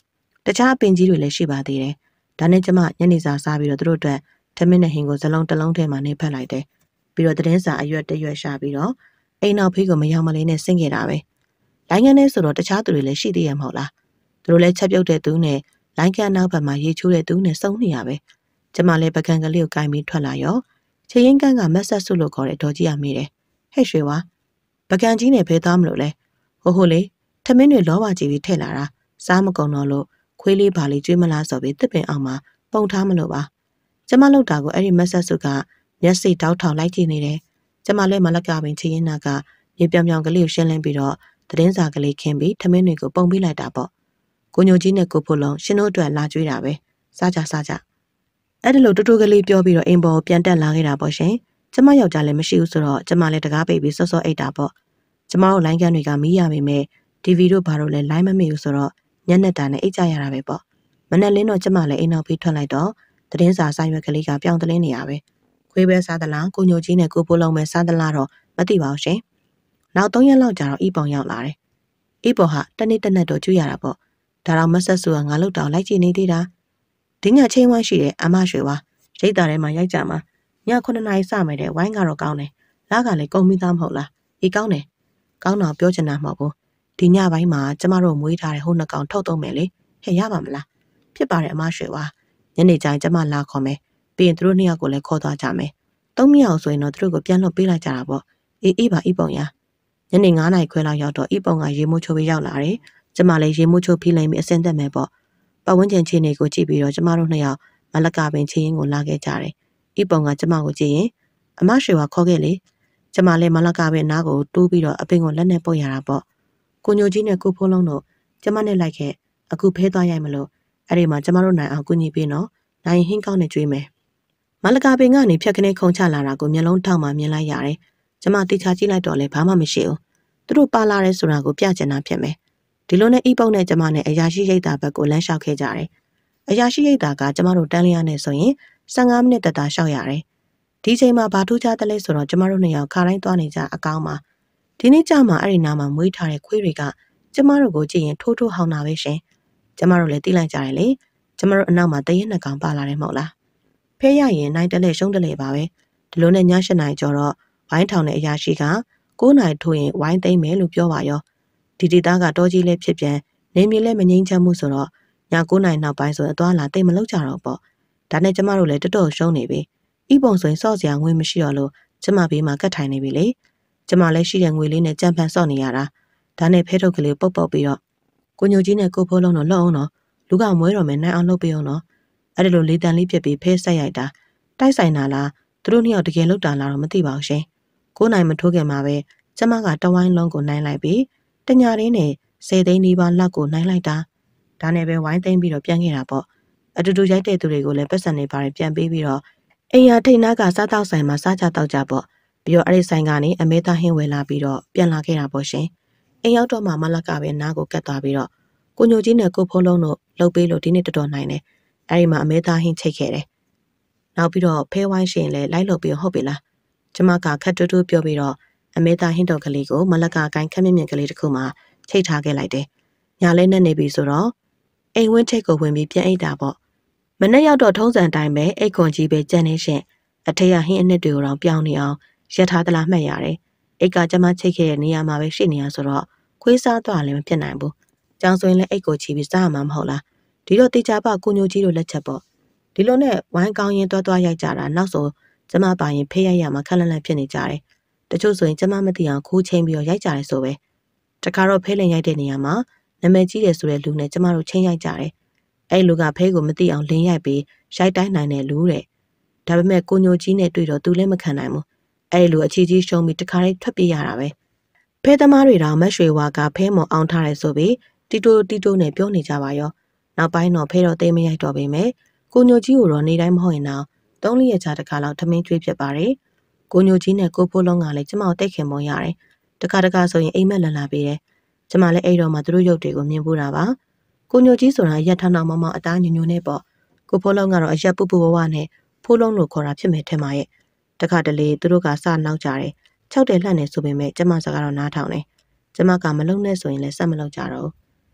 တခြားအပင်ကြီးတွေလည်းရှိပါသေးတယ်။ဒါနဲ့ကျမညနေစာစားပြီးတော့သူတို့အတွက်ထမင်းနဲ့ဟင်းကိုဇလုံးတစ်လုံးထဲမှာနေဖက်လိုက်တယ်။ပြီးတော့သတင်းစာအရွက်တရွက်ရှာပြီးတော့အိမ်နောက်ဖေးကိုမရောက်မလေးနဲ့ဆင်းခဲ့တာပဲ။လိုင်းကန်နဲ့ဆိုတော့တခြားသူတွေလည်းရှိသေးရမဟုတ်လား။သူတို့လည်းချက်ပြုတ်တဲ့သူနဲ့လိုင်းကန်နောက်ဘက်မှာရေချိုးတဲ့သူနဲ့စုံနေရပဲ။ကျမလည်းပကံကလေးကိုကင်ပြီးထွက်လာရောချေရင်ကန်းကမက်ဆက်ဆုလို့ခေါ်တဲ့ဒေါ်ကြီးကမိတယ်။ဟဲ့ရွှေဝါပကံကြီးနဲ့ဖဲသားမလို့လဲ။ဟိုဟိုလေထမင်းတွေလောပါကြည့်ပြီးထည့်လာတာစားမကုန်တော့လို့ခွေးလေးပါလေးကျွေးမလားဆိုပြီးတစ်ပင်အောင်မှာပုံထားမလို့ပါကျမလောက်တာကိုအဲ့ဒီမက်ဆက်စုကမျက်စိတောက်ထောင်လိုက်ကြည့်နေတယ်ကျမလည်းမလက်ကပင်ချရင်နာကမြေပြောင်ပြောင်ကလေးကိုရှင်းလင်းပြီးတော့သတင်းစာကလေးခင်းပြီးထမင်းတွေကိုပုံပေးလိုက်တာပေါ့ကိုညိုကြီးနဲ့ကိုဖို့လုံးရှင်တို့အတွက်လာကြွေးတာပဲစားကြစားကြအဲ့ဒီလိုတူတူကလေးပြောပြီးတော့အိမ်ပေါ်ပြန်တက်လာခဲ့တာပေါ့ရှင်ကျမယောက်ျားလည်းမရှိဘူးဆိုတော့ကျမလည်းတကားပိတ်ပြီးစောစောအိတ်တာပေါ့ကျမတို့လိုင်းကန်တွေကမီးရပေမဲ့တီဗီတို့ဘာလို့လဲလိုင်းမမေ့ဘူးဆိုတော့ညနေတာနဲ့အိတ်ကြရတာပဲပေါ့မနေ့လင်းတော့ကျမလည်းအိမ်နောက်ပြီးထွက်လိုက်တော့သတင်းစာစာရွက်ကလေးကပြောင်းတလင်းနေရပဲခွေးပဲစားသလားကိုညိုကြီးနဲ့ကိုဖိုးလုံးပဲစားသလားတော့မသိပါဘူးရှင်နောက်သုံးရက်လောက်ကြာတော့ဤပုံရောက်လာတယ်ဤပုံဟာတနေ့တစ်နက်တော့ကျွေးရတာပေါ့ဒါတော့မဆက်ဆူကငါလောက်တော့လိုက်ကြည့်နေသေးတာဒီညချင်းဝမ်းရှိတဲ့အမရွှေဝါရိတ်တာထဲမှာရိုက်ကြမှာညခုနှစ်နာရီစမယ်တဲ့ဝိုင်းကတော့ကောင်းတယ်လာကလည်းကုန်ပြီးသားမဟုတ်လားဤကောင်းတယ်ကောင်းတော့ပြောချင်တာမဟုတ်ဘူးဒီညပိုင်းမှာကျမတို့မွေးထားတဲ့ဟိုနှစ်ကောင်ထုတ်သုံးမယ်လေဟဲ့ရပါမလားဖြစ်ပါတယ်အမရွှေဝါညနေကျရင်ကျမလာခေါ်မယ်ပြီးရင်သူတို့နှစ်ယောက်ကိုလည်းခေါ်သွားကြမယ်သုံးမြောက်ဆိုရင်တော့သူတို့ကိုပြန်လွှတ်ပေးလိုက်ကြတာပေါ့အေးအေးပါဤပုံရညနေငါးနာရီခွဲလောက်ရောက်တော့ဤပုံကရေမိုးချိုးပြီးရောက်လာတယ်ကျမလည်းရေမိုးချိုးဖိလိုက်ပြီးအစင်တက်မယ်ပေါ့ပတ်ဝန်းကျင်ချင်းတွေကိုကြည့်ပြီးတော့ကျမတို့နှစ်ယောက်မလက်ကပင်ချင်းကိုလာခဲ့ကြတယ်ဤပုံကကျမကိုကြည့်ရင်အမရွှေဝါခေါ်ခဲ့လေကျမလည်းမလက်ကပင်နားကိုတိုးပြီးတော့အပင်ကိုလက်နဲ့ပုတ်ရတာပေါ့ကိုညိုကြီးနဲ့ကိုဖိုးလုံးတို့ကျမနဲ့လိုက်ခဲ့အခုဖဲသွားရိုက်မလို့အဲ့ဒီမှာကျမတို့နိုင်အောင်ကူညီပေးနော်နိုင်ဟင်းကောင်းနဲ့ကြွေးမယ်မလကာပင်ကနေဖြက်ခနဲ့ခုံချလာတာကိုမျက်လုံးထောက်မှမြင်လိုက်ရတယ်ကျမတိချာကြည့်လိုက်တော့လည်းဘာမှမရှိဘူးသူတို့ပါလာတဲ့ဆိုတာကိုပြကျင်တာဖြစ်မယ်ဒီလိုနဲ့ဤပုံနဲ့ကျမနဲ့အရာရှိရိတ်တာဘက်ကိုလမ်းလျှောက်ခဲ့ကြတယ်အရာရှိရိတ်တာကကျမတို့တန်းလျားနဲ့ဆိုရင်ဆယ်ငါးမိနစ်တတာလျှောက်ရတယ်ဒီချိန်မှာဘာထူးခြားတယ်လဲဆိုတော့ကျမတို့နှစ်ယောက်ခါတိုင်းသွားနေကြအကောင်းပါဒီနေ့ကျမှအဲ့ဒီနားမှာမွေးထားတဲ့ခွေးတွေကကျမတို့ကိုကြည့်ရင်ထိုးထိုးဟောင်းတာပဲရှင်ကျမတို့လည်းတိလိုက်ကြတယ်လေကျမတို့အနောက်မှာတရင်နှစ်ကောင်ပါလာတယ်မဟုတ်လားဖဲရရင်နိုင်တလဲရှုံးတလဲပါပဲဒီလိုနဲ့ည၈နာရီကျော်တော့ဝိုင်းထောင်တဲ့အရာရှိက၉နာရီထိုးရင်ဝိုင်းသိမ်းမယ်လို့ပြောပါရောဒီဒေသကတောကြီးလေးဖြစ်ပြန်နေမြေလည်းမငိမ့်ချမှုဆိုတော့ည၉နာရီနောက်ပိုင်းဆိုအသွားလာတိတ်မလောက်ကြတော့ပေါ့ဒါနဲ့ကျမတို့လည်းတော်တော်ရှုံးနေပြီဤပုံဆိုရင်စော့စရာငွေမရှိတော့လို့ကျမဘေးမှာကတ်ထိုင်နေပြီလေကျမလည်းရှိတဲ့ငွေလေးနဲ့ကြံဖန်စော့နေရတာဒါနဲ့ဖဲထုတ်ကလေးပုတ်ပုတ်ပြီးတော့ကိုညိုကြီးနဲ့ကိုဖိုးလုံးတော့လှုပ်အောင်တော့လူကမွဲတော်မယ်နိုင်အောင်လုပ်ပေးအောင်တော့အဲ့ဒီလိုလေးတန်လေးဖြစ်ပြီးဖဲဆက်ရိုက်တာတိုက်ဆိုင်တာလားသူတို့နှစ်ယောက်တကယ်လောက်တာလားတော့မသိပါဘူးရှင်ကိုနိုင်မထိုးခင်မှာပဲကျမကတဝိုင်းလုံးကိုနိုင်လိုက်ပြီးတညာရင်းနဲ့ဆယ်သိန်းနီးပါးလောက်ကိုနိုင်လိုက်တာဒါနဲ့ပဲဝိုင်းသိမ်းပြီးတော့ပြန်ခဲ့တာပေါ့အတူတူရိုက်တဲ့သူတွေကိုလည်းပတ်စံနေပါတယ်ပြန်ပေးပြီးတော့အိမ်ယာထိတ်နားကစားတောက်ဆိုင်မှာစားကြတောက်ကြပေါ့ပြီးတော့အဲ့ဒီဆိုင်ကနေအမေသားဟင်းဝယ်လာပြီးတော့ပြန်လာခဲ့တာပေါ့ရှင်အိမ်ရောက်တော့မှမလက်ကပဲနားကိုကတ်သွားပြီးတော့ကိုညိုကြီးနဲ့ကိုဖိုးလုံးတို့လှုပ်ပေးလို့ဒီနေ့တော်တော်နိုင်တယ်အဲ့ဒီမှာအမေသားဟင်းချိတ်ခဲ့တယ်နောက်ပြီးတော့ဖဲဝိုင်းရှင်လည်းလိုက်လုပ်ပြီးဟုတ်ပြီလားကျမကခက်တူးတူးပြောပြီးတော့အမေသားဟင်းတော်ကလေးကိုမလက်ကကိုင်းခက်မြင့်မြင့်ကလေးတစ်ခုမှချိတ်ထားခဲ့လိုက်တယ်ညာလေးနဲ့နေပြီဆိုတော့အိမ်ဝင်းချိတ်ကိုဝင်ပြီးပြန်အိတ်တာပေါ့မနေ့ရောက်တော့ထုံးစံတိုင်းပဲအိတ်ခွန်ကြီးပဲကြံနေရှင်အထက်ကဟင်းအနှစ်တွေကိုတော့ပြောင်းနေအောင်ရက်ထားသလားမှတ်ရတယ်အိတ်ကကျမချိတ်ခဲ့တဲ့နေရာမှာပဲရှိနေရဆိုတော့ခွေးစားသွားလည်းမဖြစ်နိုင်ဘူးကြောင်ဆိုရင်လည်းအိတ်ကိုချီပြီးစားရမှာမဟုတ်လားဒီတော့တေချာပကိုညိုကြီးတို့လက်ချက်ပေါ့ဒီလိုနဲ့ဝိုင်းကောင်းရင်တွားတွားရိုက်ကြတာနောက်ဆိုကျမပါရင်ဖေးရိုက်ရမှာခက်လန့်လန့်ဖြစ်နေကြတယ်တချို့ဆိုရင်ကျမမသိအောင်ခိုးချင်းပြီးတော့ရိုက်ကြတယ်ဆိုပဲတခါတော့ဖေးလင်ရိုက်တဲ့နေရာမှာနာမည်ကြီးတယ်ဆိုတဲ့လူနဲ့ကျမတို့ချင်းရိုက်ကြတယ်အဲ့လူကဖေးကိုမသိအောင်လင်းရိုက်ပြီးရိုက်တိုင်းနိုင်တဲ့လူတဲ့ဒါပေမဲ့ကိုညိုကြီးနဲ့တွေ့တော့သူလည်းမခံနိုင်ဘူးအဲ့လူအခြေကြီးရှုံးပြီးတခါလေးထွက်ပြေးရတာပဲဖဲသမားတွေတော့မက်ရွှေဝါကဖဲမော်အောင်ထားတယ်ဆိုပြီးတီတိုတီတိုနဲ့ပြောနေကြပါရောနောက်ပိုင်းတော့ဖဲတော့သိမရိုက်တော့ပေမဲ့ကိုညိုကြီးကိုတော့နေတိုင်းမဟုတ်ရင်တော့သုံးလရက်ကြာတခါလောက်ထမင်းကျွေးဖြစ်ပါတယ်ကိုညိုကြီးနဲ့ကိုဖိုးလုံးကလည်းကျမကိုတိတ်ခင်ပုံရတယ်တခါတခါဆိုရင်အိမ်မက်လန်လာပေးတယ်ကျမလည်းအဲ့တော့မှသူတို့ရုပ်တွေကိုမြင်ဖို့တာပါကိုညိုကြီးဆိုတာရက်ထောင်အောင်မမအသားညိုညိုနဲ့ပေါ့ကိုဖိုးလုံးကတော့အရက်ပူပူဝဝနဲ့ဖိုးလုံးလို့ခေါ်တာဖြစ်မယ်ထင်ပါရဲ့တခါတလေသူတို့ကစနောက်ကြတယ်၆တယ်လှန့်နေဆိုပေမဲ့ကျမစကားတော့နားထောင်တယ်ကျမကမလုံနဲ့ဆိုရင်လည်းဆက်မလုံကြတော့ဒ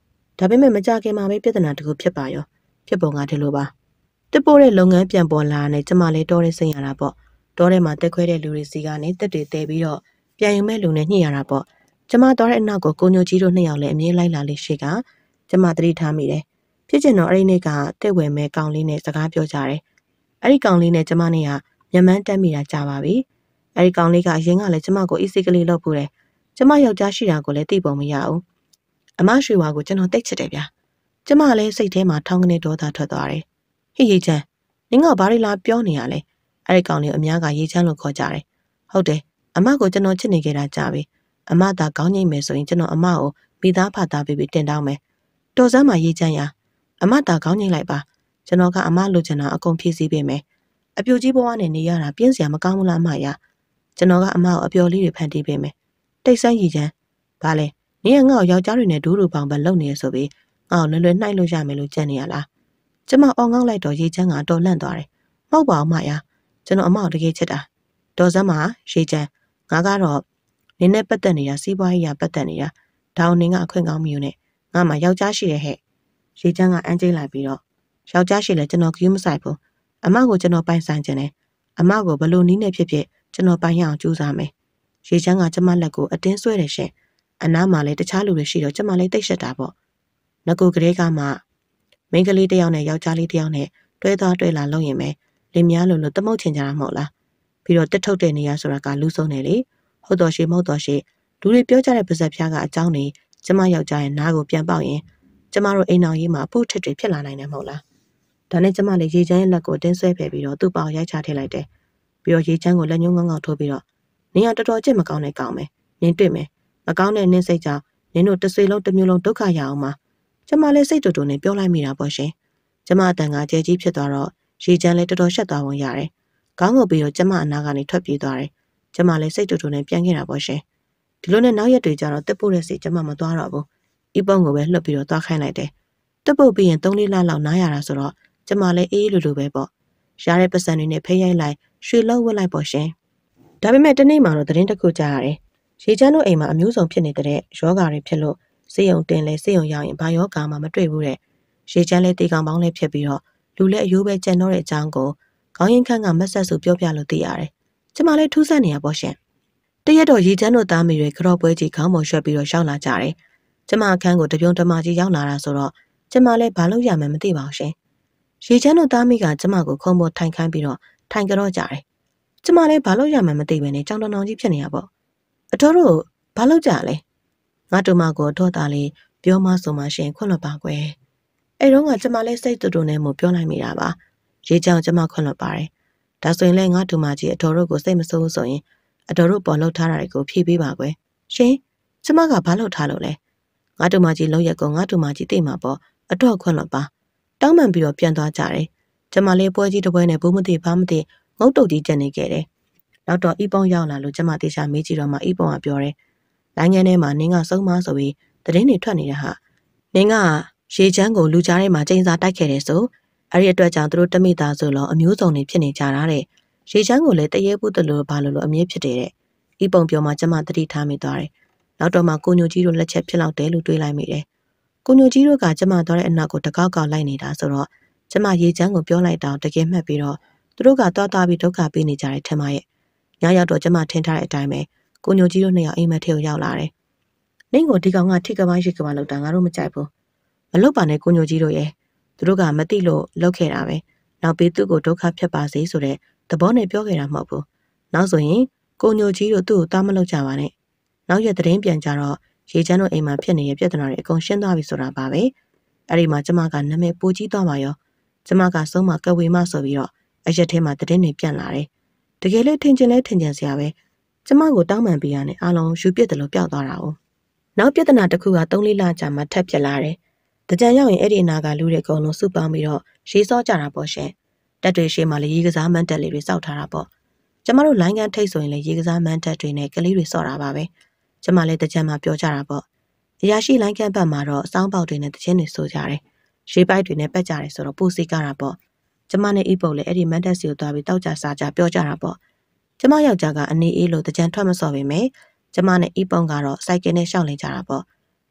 ဒါပေမဲ့မကြခင်မှာပဲပြဿနာတစ်ခုဖြစ်ပါရောဖြစ်ပေါ်ငါဒီလိုပါတစ်ပို့တဲ့လုပ်ငန်းပြန်ပေါ်လာတဲ့ကျမလေးတော်ရဲစိတ်ရတာပေါ့တော်ထဲမှာတက်ခွဲတဲ့လူတွေစီကနေတက်တွေတဲပြီးတော့ပြန်ယူမဲ့လူနဲ့ညှိရတာပေါ့ကျမတော်တဲ့အနောက်ကိုကိုညိုကြီးတို့နှစ်ယောက်လည်းအမြဲလိုက်လာလေးရှိကကျမသတိထားမိတယ်ဖြစ်ချင်တော့အဲ့ဒီနေ့ကတက်ဝယ်မဲ့ကောင်လေးနဲ့စကားပြောကြတယ်အဲ့ဒီကောင်လေးနဲ့ကျမနဲ့ကညမန်းတက်မိတာကြာပါပြီအဲ့ဒီကောင်လေးကအရင်ကလည်းကျမကိုအစ်စိကလေးလုပ်ဖို့တယ်ကျမယောက်ျားရှိတာကိုလည်းသိပုံမရဘူးအမရွှေဝါကိုကျွန်တော်တိတ်ချစ်တယ်ဗျာကျမလည်းစိတ်ထဲမှာထောင်းကနေဒေါသထွက်သွားတယ်ဟေ့ရေချမ်းနင်ကဘာတွေလာပြောနေရလဲအဲ့ဒီကောင်လေးအများကရေချမ်းလို့ခေါ်ကြတယ်ဟုတ်တယ်အမကိုကျွန်တော်ချစ်နေကြတာကြာပြီအမသာကောင်းငိမ့်မယ်ဆိုရင်ကျွန်တော်အမကိုမိသားဖသားပေးပြီးတင်တောင်းမယ်တော်စမ်းမှာရေချမ်းရအမသာကောင်းငိမ့်လိုက်ပါကျွန်တော်ကအမလိုချင်တာအကုန်ဖြည့်ဆည်းပေးမယ်အပြိုကြီးဘဝနဲ့နေရတာပြင်းစရာမကောင်းဘူးလားအမရကျွန်တော်ကအမကိုအပျော်လေးတွေဖန်တီးပေးမယ်တိတ်ဆန်းရေချမ်းဘာလဲနင်ကငါ့ကိုယောက်ျားတွေနဲ့ဒူးဒူပေါင်ပဲလုပ်နေရဆိုပြီးငါ့ကိုလွယ်လွယ်နှိုက်လို့ရမယ်လို့ကြံ့နေရလားကျမအော်ငေါက်လိုက်တော့ရေချမ်းကအတော်လန့်သွားတယ်မဟုတ်ပါဘူးမရကျွန်တော်အမကိုတကယ်ချစ်တာတော်စမ်းမှာရေချမ်းငါကတော့နင်းနဲ့ပတ်သက်နေတာစီးပွားရေးရပတ်သက်နေတာဒါအောင်နင်းကအခွင့်ကောင်းမျိုးနဲ့ငါမှယောက်ျားရှိတဲ့ဟဲ့ရေချမ်းကအန်းကျိလိုက်ပြီးတော့ယောက်ျားရှိလဲကျွန်တော်ကြည့်မဆိုင်ဘူးအမကိုကျွန်တော်ပိုင်ဆိုင်ခြင်းနဲ့အမကိုဘလို့နီးနေဖြစ်ဖြစ်ကျွန်တော်ပိုင်ရအောင်ကြိုးစားမယ်ရေချမ်းကကျမလက်ကိုအတင်းဆွဲတယ်ရှင်အနားမှာလည်းတခြားလူတွေရှိတော့ကျမလည်းတိတ်ရှက်တာပေါ့ငကူကလေးကမှမိန်းကလေးတစ်ယောက်နဲ့ယောက်ျားလေးတစ်ယောက်နဲ့တွဲသွားတွဲလာလုပ်ရင်ပဲလင်မယားလိုလိုတမုတ်ချင်ကြတာမဟုတ်လားပြီးတော့တက်ထုတ်တဲ့နေရဆိုတာကလူဆုံးနေလေဟုတ်တော်ရှိမဟုတ်တော်ရှိလူတွေပြောကြတဲ့ပါဇက်ဖျားကအကြောင်းနေကျမယောက်ျားရဲ့နားကိုပြန်ပေါက်ရင်ကျမတို့အိမ်တော်ကြီးမှာပို့ထစ်တွေဖြစ်လာနိုင်တယ်မဟုတ်လားဒါနဲ့ကျမလည်းရေချမ်းရဲ့လက်ကိုတင်းဆွဲဖယ်ပြီးတော့သူ့ပေါင်ရိုက်ချထည့်လိုက်တယ်ပြီးတော့ရေချမ်းကိုလက်ညှိုးငေါငေါထိုးပြီးတော့နင်ကတော်တော်ကြစ်မကောင်းတဲ့ကောင်ပဲနင်တွေ့မယ်မကောင်းတဲ့နင်းစိတ်ကြောင့်နင်တို့တစ်ဆွေလုံးတစ်မျိုးလုံးဒုက္ခရအောင်မှာကျမလည်းစိတ်တူတူနဲ့ပြောလိုက်မိတာပေါ့ရှင်ကျမအတန်ကကြဲကြီးဖြစ်သွားတော့ရေချမ်းလည်းတော်တော်ရှက်သွားပုံရတယ်ခေါင်းငုပ်ပြီးတော့ကျမအနာကနေထွက်ပြေးသွားတယ်ကျမလည်းစိတ်တူတူနဲ့ပြန်ခဲ့တာပေါ့ရှင်ဒီလိုနဲ့နောက်ရက်တွေကျတော့တက်ပို့တဲ့စီကျမမသွားတော့ဘူးဤပုံကိုပဲလှုပ်ပြီးတော့သွားခိုင်းလိုက်တယ်တက်ပို့ပြီးရင်သုံးလေးလလောက်နားရတာဆိုတော့ကျမလည်းအေးအေးလိုလိုပဲပေါ့ရတဲ့ပတ်စံတွေနဲ့ဖိရိုက်လိုက်ရွှေလောက်ဝက်လိုက်ပေါ့ရှင်ဒါပေမဲ့တနေ့မှတော့သတင်းတစ်ခုကြားရတယ်ရေချမ်းတို့အိမ်မှာအမျိုးစုံဖြစ်နေတဲ့ယောဂါတွေဖြစ်လို့စေယုံတင်လဲစေယုံရောက်ရင်ဘာယောဂါမှမတွေ့ဘူးတဲ့ရေချမ်းလဲတေကောင်ပေါင်းလဲဖြစ်ပြီးတော့လူလဲအယိုးပဲကြံတော့တဲ့အကြောင်းကိုခေါင်းရင်ခန့်ကမဆက်စုပြောပြလို့သိရတယ်ကျမလည်းထူးဆန်းနေရပေါ့ရှင်တရက်တော့ရေချမ်းတို့သားမိတွေကြော့ပွဲကြီးခေါင်းပေါ်ရွှက်ပြီးတော့ရောက်လာကြတယ်ကျမအခန်းကိုတပြုံတမာကြီးရောက်လာတာဆိုတော့ကျမလည်းဘာလို့ရမှန်းမသိပါဘူးရှင်ရေချမ်းတို့သားမိကကျမကိုခုံပေါ်ထိုင်ခိုင်းပြီးတော့ထိုင်ကြော့ကြတယ်ကျမလည်းဘာလို့ရမှန်းမသိပဲနဲ့ကြောင်တောင်တောင်ကြီးဖြစ်နေရပေါ့အတော်တို့ဘာလို့ကြလဲငါတို့မကိုတော့တာလေးပြောမဆိုမှရှင်ခွန့်လွတ်ပါကွယ်အဲ့တော့ကကျမလည်းစိတ်တူတူနဲ့မို့ပြောလိုက်မိတာပါရေချမ်းကျမခွန့်လွတ်ပါတယ်ဒါဆိုရင်လည်းငါတို့မကြီးအတော်တို့ကိုစိတ်မဆိုးဆိုရင်အတော်တို့ပေါ်လှုပ်ထားတာတွေကိုဖြေပေးပါကွယ်ရှင်ကျမကဘာလို့ထားလို့လဲငါတို့မကြီးလုံးရက်ကိုငါတို့မကြီးသိမှာပေါ့အတော့ခွန့်လွတ်ပါတောင်းပန်ပြီးတော့ပြန်သွားကြတယ်ကျမလေးပွဲကြီးတစ်ပွဲနဲ့ဘူးမသိဘာမသိငုတ်တုတ်ကြီးကျန်နေခဲ့တယ်နောက်တော့ဤပုံရောက်လာလို့ကျမတေချာမေးကြည့်တော့မှဤပုံကပြောတယ်လိုင်းငယ်ထဲမှာနင်းကစုံမဆိုပြီးသတင်းတွေထွက်နေတာဟာနင်းကရေချမ်းကိုလူကြားထဲမှာကျင်းစာတိုက်ခဲ့တယ်ဆိုအဲ့ဒီအတွက်ကြောင့်သူတို့တမိသားဆိုလို့အမျိုးစုံတွေဖြစ်နေကြတာတဲ့ရေချမ်းကိုလည်းတရေဘူးတလို့ဘာလို့လို့အမြဲဖြစ်တယ်တဲ့ဤပုံပြောမှကျမတတိထားမိသွားတယ်နောက်တော့မှကိုညိုကြီးတို့လက်ချက်ဖြစ်လောက်တယ်လို့တွေးလိုက်မိတယ်ကိုညိုကြီးတို့ကကျမသွားတဲ့အနောက်ကိုတကောက်ကောက်လိုက်နေတာဆိုတော့ကျမရေချမ်းကိုပြောလိုက်တော့တကယ်မှတ်ပြီးတော့သူတို့ကသွားသွားပြီးဒုက္ခပေးနေကြတယ်ထင်ပါရဲ့ညရောက်တော့ကျမထင်ထားတဲ့အတိုင်းပဲကိုညိုကြီးတို့နှစ်ယောက်အိမ်မက်ထဲကိုရောက်လာတယ်နင်းကိုဒီကောင်ကထိကပားရှိကပားလောက်တာငါတို့မကြိုက်ဘူးမလုပ်ပါနဲ့ကိုညိုကြီးတို့ရဲ့သူတို့ကမသိလို့လောက်ခဲ့တာပဲနောက်ပြီးသူ့ကိုဒုက္ခဖြစ်ပါစေဆိုတဲ့သဘောနဲ့ပြောခဲ့တာမဟုတ်ဘူးနောက်ဆိုရင်ကိုညိုကြီးတို့သူ့ကိုတားမလုပ်ကြပါနဲ့နောက်ရက်သတင်းပြန်ကြတော့ရေချမ်းတို့အိမ်မှာဖြစ်နေတဲ့ပြဿနာတွေအကုန်ရှင်းသွားပြီဆိုတာပါပဲအဲ့ဒီမှာကျမကနာမည်ပိုကြီးသွားပါရောကျမကဆုံးမကဝေမဆိုပြီးတော့အရက်ထဲမှာသတင်းတွေပြန့်လာတယ်တကယ်လဲထင်ချင်လဲထင်ချင်စရာပဲကျမကိုတောင်းပန်ပေးရနဲ့အားလုံးယူပြစ်တယ်လို့ပျောက်သွားတာ哦နောက်ပြဿနာတစ်ခုကသုံးလေးလကြာမှထပ်ဖြစ်လာတယ်တကြံရောက်ရင်အဲ့ဒီအနာကလူတွေအကုန်လုံးစုပေါင်းပြီးတော့ရေစောကြတာပေါ့ရှင်တက်တွေရှေ့မှာလည်းရေကစားမန်းတက်လေးတွေစောက်ထားတာပေါ့ကျမတို့လိုင်းကန်ထိတ်ဆိုရင်လည်းရေကစားမန်းတက်တွေနဲ့ကလေးတွေစော့တာပါပဲကျမလည်းတကြံမှာပြောကြတာပေါ့အရာရှိလိုင်းကန်ဘက်မှာတော့စောင်းပေါက်တွေနဲ့တခြင်းတွေဆိုကြတယ်ရေပိုက်တွေနဲ့ပက်ကြတယ်ဆိုတော့ပိုစီကားတာပေါ့ကျမနဲ့ဤပုတ်လည်းအဲ့ဒီမန်းတက်စီကိုသွားပြီးတောက်ကြစားကြပြောကြတာပေါ့ကျမယောက်ျားကအနေအေးလို့တကြံထွက်မစော့ပေမဲ့ကျမနဲ့ဤပုံကတော့စိုက်ကယ်နဲ့ရှောက်လင်ကြတာပေါ့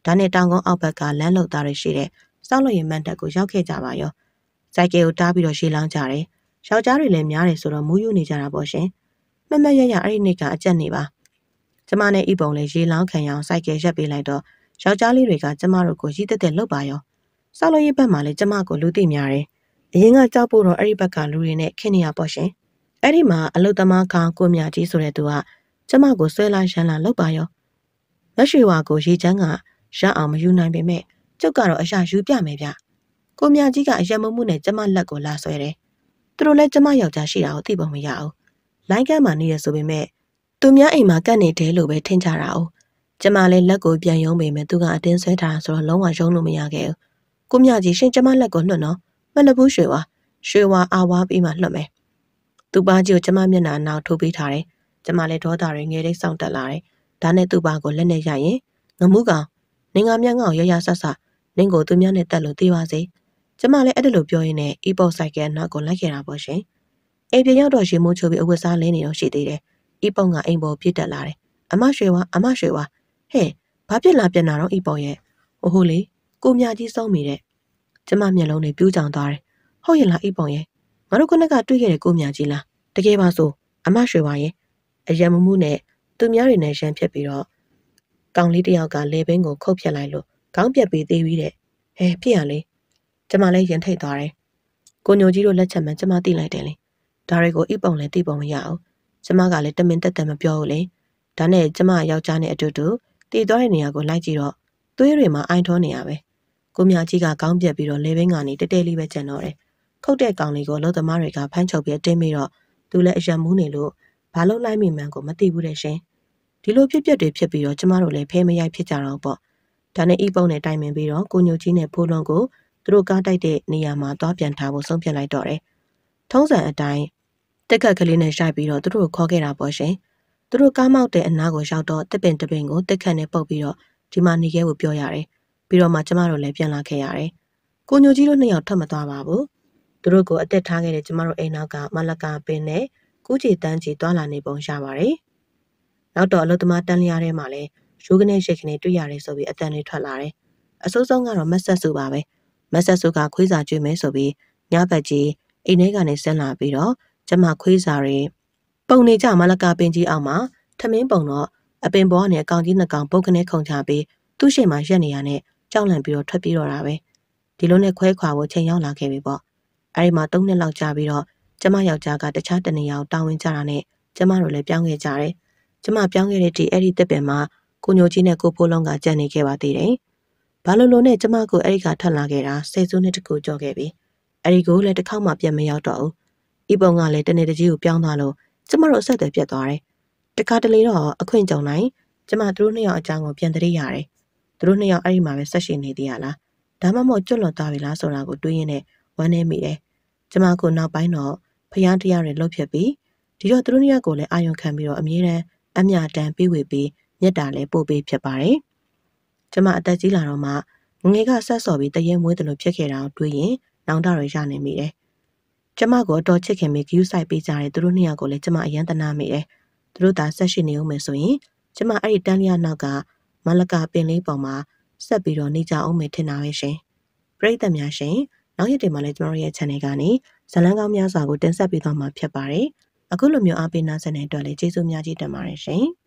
ဒါနဲ့တောင်ကုန်းအောက်ဘက်ကလမ်းလုံသားတွေရှိတဲ့စောက်လို့ရင်မန်တက်ကိုရောက်ခဲ့ကြပါရော။စိုက်ကယ်ကိုတားပြီးတော့ရှေးလောင်းကြတယ်။ယောက်ျားတွေလည်းများတယ်ဆိုတော့မူးယူနေကြတာပေါ့ရှင်။မမရရအဲ့ဒီနေ့ကအကြက်နေပါ။ကျမနဲ့ဤပုံလေးရေလောင်းခံရအောင်စိုက်ကယ်ရက်ပေးလိုက်တော့ယောက်ျားလေးတွေကကျမတို့ကိုရည်တက်တက်လှုပ်ပါရော။စောက်လို့ရင်ဘက်မှာလည်းကျမကိုလူသိများတယ်။အရင်ကကြောက်ဖို့တော့အဲ့ဒီဘက်ကလူတွေနဲ့ခင်နေရပေါ့ရှင်။အဲ့ဒီမှာအလုသမားကောင်ကိုမြကြီးဆိုတဲ့သူကကျမကိုဆွဲလာရှမ်းလာလှုပ်ပါရော။လက်ရွှေဝါကိုရေချမ်းကရအောင်မယူနိုင်ပေမဲ့ကျုပ်ကတော့အရာယူပြမယ်ဗျ။ကိုမြကြီးကအယံမမှုနဲ့ကျမလက်ကိုလာဆွဲတယ်။သူတို့လည်းကျမယောက်ျားရှိတာကိုသိပုံမရဘူး။လိုင်းကမ်းမှာနေရဆိုပေမဲ့သူများအိမ်မှာကတ်နေတယ်လို့ပဲထင်ကြတာ哦။ကျမလည်းလက်ကိုပြန်ယုံပေမဲ့သူကအတင်းဆွဲထားဆိုတော့လုံးဝယုံလို့မရခဲ့ဘူး။ကိုမြကြီးရှင်ကျမလက်ကိုလွှတ်နော်။မလဘူးရွှေဝါရွှေဝါအာဝါပြီးမှလွှတ်မယ်။သူ့ပါကြီးကိုကျမမျက်နှာနောက်ထိုးပေးထားတယ်။ကျမလည်းဒေါသတွေငယ်လေးစောင့်တက်လာတယ်။ဒါနဲ့သူ့ပါကိုလက်နဲ့ရိုက်ရင်ငမှုကောင်နင်ကမြတ်ငေါ့ရရဆဆနင်ကိုသူများနဲ့တက်လို့သေးပါစေကျမလည်းအဲ့ဒါလိုပြောရင်းနဲ့အီပေါ့ဆိုင်ကယ်နောက်ကိုလိုက်ခဲ့တာပေါ့ရှင်အိမ်ပြန်ရောက်တော့ရေမိုးချိုးပြီးအဝတ်စားလင်းနေတော့ရှိသေးတယ်အီပေါ့ကအိမ်ပေါ်ပြစ်တက်လာတယ်အမရွှေဝါအမရွှေဝါဟဲ့ဘာဖြစ်လာပြန်တာတော့အီပေါ့ရဲ့ဟိုဟိုလေကိုမြကြီးဆုံးမိတဲ့ကျမမျက်လုံးတွေပြူးကြောင်သွားတယ်ဟုတ်ရဲ့လားအီပေါ့ရဲ့ငါတို့ခုနကတွေ့ခဲ့တဲ့ကိုမြကြီးလားတကယ်ပါဆိုအမရွှေဝါရဲ့အယံမမှုနဲ့သူများတွေနဲ့ရန်ဖြစ်ပြီးတော့ကောင်လေးတယောက်ကလေဘင်းကိုခုတ်ဖြတ်လိုက်လို့ခေါင်းပြက်ပြီးသေးပြီးတဲ့ဟဲဖြစ်ရလေကျမလည်းရင်ထိတ်သွားတယ်ကိုညိုကြီးတို့လက်ချက်မှကျမသိလိုက်တယ်လေဒါတွေကိုအိပုံလည်းသိပုံမရအောင်ကျမကလည်းတမင်တက်တက်မပြောဘူးလေဒါနဲ့ကျမယောက်ျားနဲ့အတူတူတည်သွားတဲ့နေရာကိုလိုက်ကြည့်တော့သွေးတွေမှာအိုင်ထွန်းနေရပဲကိုမြကြီးကခေါင်းပြက်ပြီးတော့လေဘင်းကနေတဲတဲလေးပဲကျန်တော့တယ်ခုတ်တဲ့ကောင်လေးကိုလောသမားတွေကဖမ်းချုပ်ပြီးတင်းပြီးတော့သူလည်းအယံမူးနေလို့ဘာလို့လိုက်မိမှန်းကိုမသိဘူးတဲ့ရှင်ဒီလိုဖြစ်ပျက်တွေဖြစ်ပြီးတော့ကျမတို့လည်းဖဲမရိုက်ဖြစ်ကြတော့ပေါ့ဒါနဲ့ဤပုံနဲ့တိုင်ပင်ပြီးတော့ကိုညိုကြီးနဲ့ဖိုးလုံးကိုသူတို့ကားတိုက်တဲ့နေရာမှာသွားပြန်ထားဖို့ဆုံးဖြတ်လိုက်တော့တယ်ထုံးစံအတိုင်းတက်ခက်ကလေးနဲ့ရှိုက်ပြီးတော့သူတို့ခေါ်ခဲ့တာပေါ့ရှင်သူတို့ကားမောက်တဲ့အနားကိုရောက်တော့တစ်ပင်တစ်ပင်ကိုတက်ခက်နဲ့ပုတ်ပြီးတော့ဒီမှာနေခဲ့ဖို့ပြောရတယ်ပြီးတော့မှကျမတို့လည်းပြန်လာခဲ့ရတယ်ကိုညိုကြီးတို့နှစ်ယောက်ထွက်မသွားပါဘူးသူတို့ကိုအသက်ထားခဲ့တဲ့ကျမတို့အိမ်နောက်ကမလကာပင်နဲ့ကူးချီတန်းချီသွားလာနေပုံရပါတယ်နောက်တော့အလုသမားတန်းလျားထဲမှာလည်းရိုးကနေရှိတ်ကနေတွေ့ရတယ်ဆိုပြီးအတန်လေးထွက်လာတယ်။အစိုးဆုံးကတော့မဆက်စုပါပဲ။မဆက်စုကခွေးစာကျွေးမယ်ဆိုပြီးညဘက်ကြီးအိမ်ထဲကနေဆင်းလာပြီးတော့ကျမခွေးစာတွေပုံနေကြမလကာပင်ကြီးအောက်မှာထမင်းပုံတော့အပင်ပေါ်ကနေအကောင်ကြီးနှစ်ကောင်ပုတ်ကနေခုန်ချပြီးသူ့ရှိမှရက်နေရနဲ့ကြောက်လန့်ပြီးတော့ထွက်ပြေးတော့တာပဲ။ဒီလိုနဲ့ခွဲခွာဖို့ချိန်ရောက်လာခဲ့ပြီပေါ့။အဲဒီမှာသုံးနှစ်လောက်ကြာပြီးတော့ကျမယောက်ျားကတခြားတနေရာကိုတာဝန်ကျတာနဲ့ကျမတို့လည်းပြောင်းခဲ့ကြတယ်။ကျမပြောင်းခဲ့တဲ့ဒီအဲ့ဒီတစ်ပင်မှာကိုညိုကြီးနဲ့ကိုဖိုးလုံးကကြံနေခဲ့ပါသေးတယ်။ဘာလို့လို့နဲ့ကျမကိုအဲ့ဒီကထွက်လာခဲ့တာဆယ်စုနှစ်တကူကြော်ခဲ့ပြီ။အဲ့ဒီကိုလည်းတစ်ခေါက်မှပြန်မရောက်တော့ဘူး။ဤပုံကလည်းတနေ့တကြီးကိုပြောင်းသွားလို့ကျမတို့အဆက်အသွယ်ပြတ်သွားတယ်။တခါတလေတော့အခွင့်ကြုံနိုင်ကျမတို့နှစ်ယောက်အကြောင်းကိုပြန်သတိရတယ်။သူတို့နှစ်ယောက်အဲ့ဒီမှာပဲဆက်ရှင်နေသေးရလား။ဒါမှမဟုတ်ကျွတ်လွန်သွားပြီလားဆိုတာကိုတွေးရင်းနဲ့ဝမ်းနေမိတယ်။ကျမကိုနောက်ပိုင်းတော့ဖျားတရားတွေလှုပ်ဖြစ်ပြီးဒီတော့သူတို့နှစ်ယောက်ကိုလည်းအာရုံခံပြီးတော့အမြဲတမ်းအမြတမ်းပြေးဝေပြီးမြတ်တာလည်းပို့ပေးဖြစ်ပါတယ်။ကျမအသက်ကြီးလာတော့မှငယ်ကဆက်စော်ပြီးတရင်မွေးတယ်လို့ဖြစ်ခဲ့တာကိုတွေးရင်နောင်တရရနေမိတယ်။ကျမကိုအတော်ချစ်ခင်ပြီးဂယူးဆိုင်ပေးကြတဲ့သူတို့နှစ်ယောက်ကိုလည်းကျမအယံတနာမိတယ်။သူတို့သာဆက်ရှိနေအောင်မယ်ဆိုရင်ကျမအဲ့ဒီတန်းလျားနောက်ကမလကာပင်လေးပေါ်မှာဆက်ပြီးတော့နေကြအောင်မယ်ထင်တာပဲရှင်။ပရိသတ်များရှင်နောက်ရက်တွေမှာလည်းကျမတို့ရဲ့ channel ကနေဇလန်းကောင်းများစွာကိုတင်ဆက်ပေးသွားမှာဖြစ်ပါတယ်။အခုလိုမျိုးအားပေးနားဆင်တဲ့အတွက်လည်းကျေးဇူးများကြီးတင်ပါတယ်ရှင်။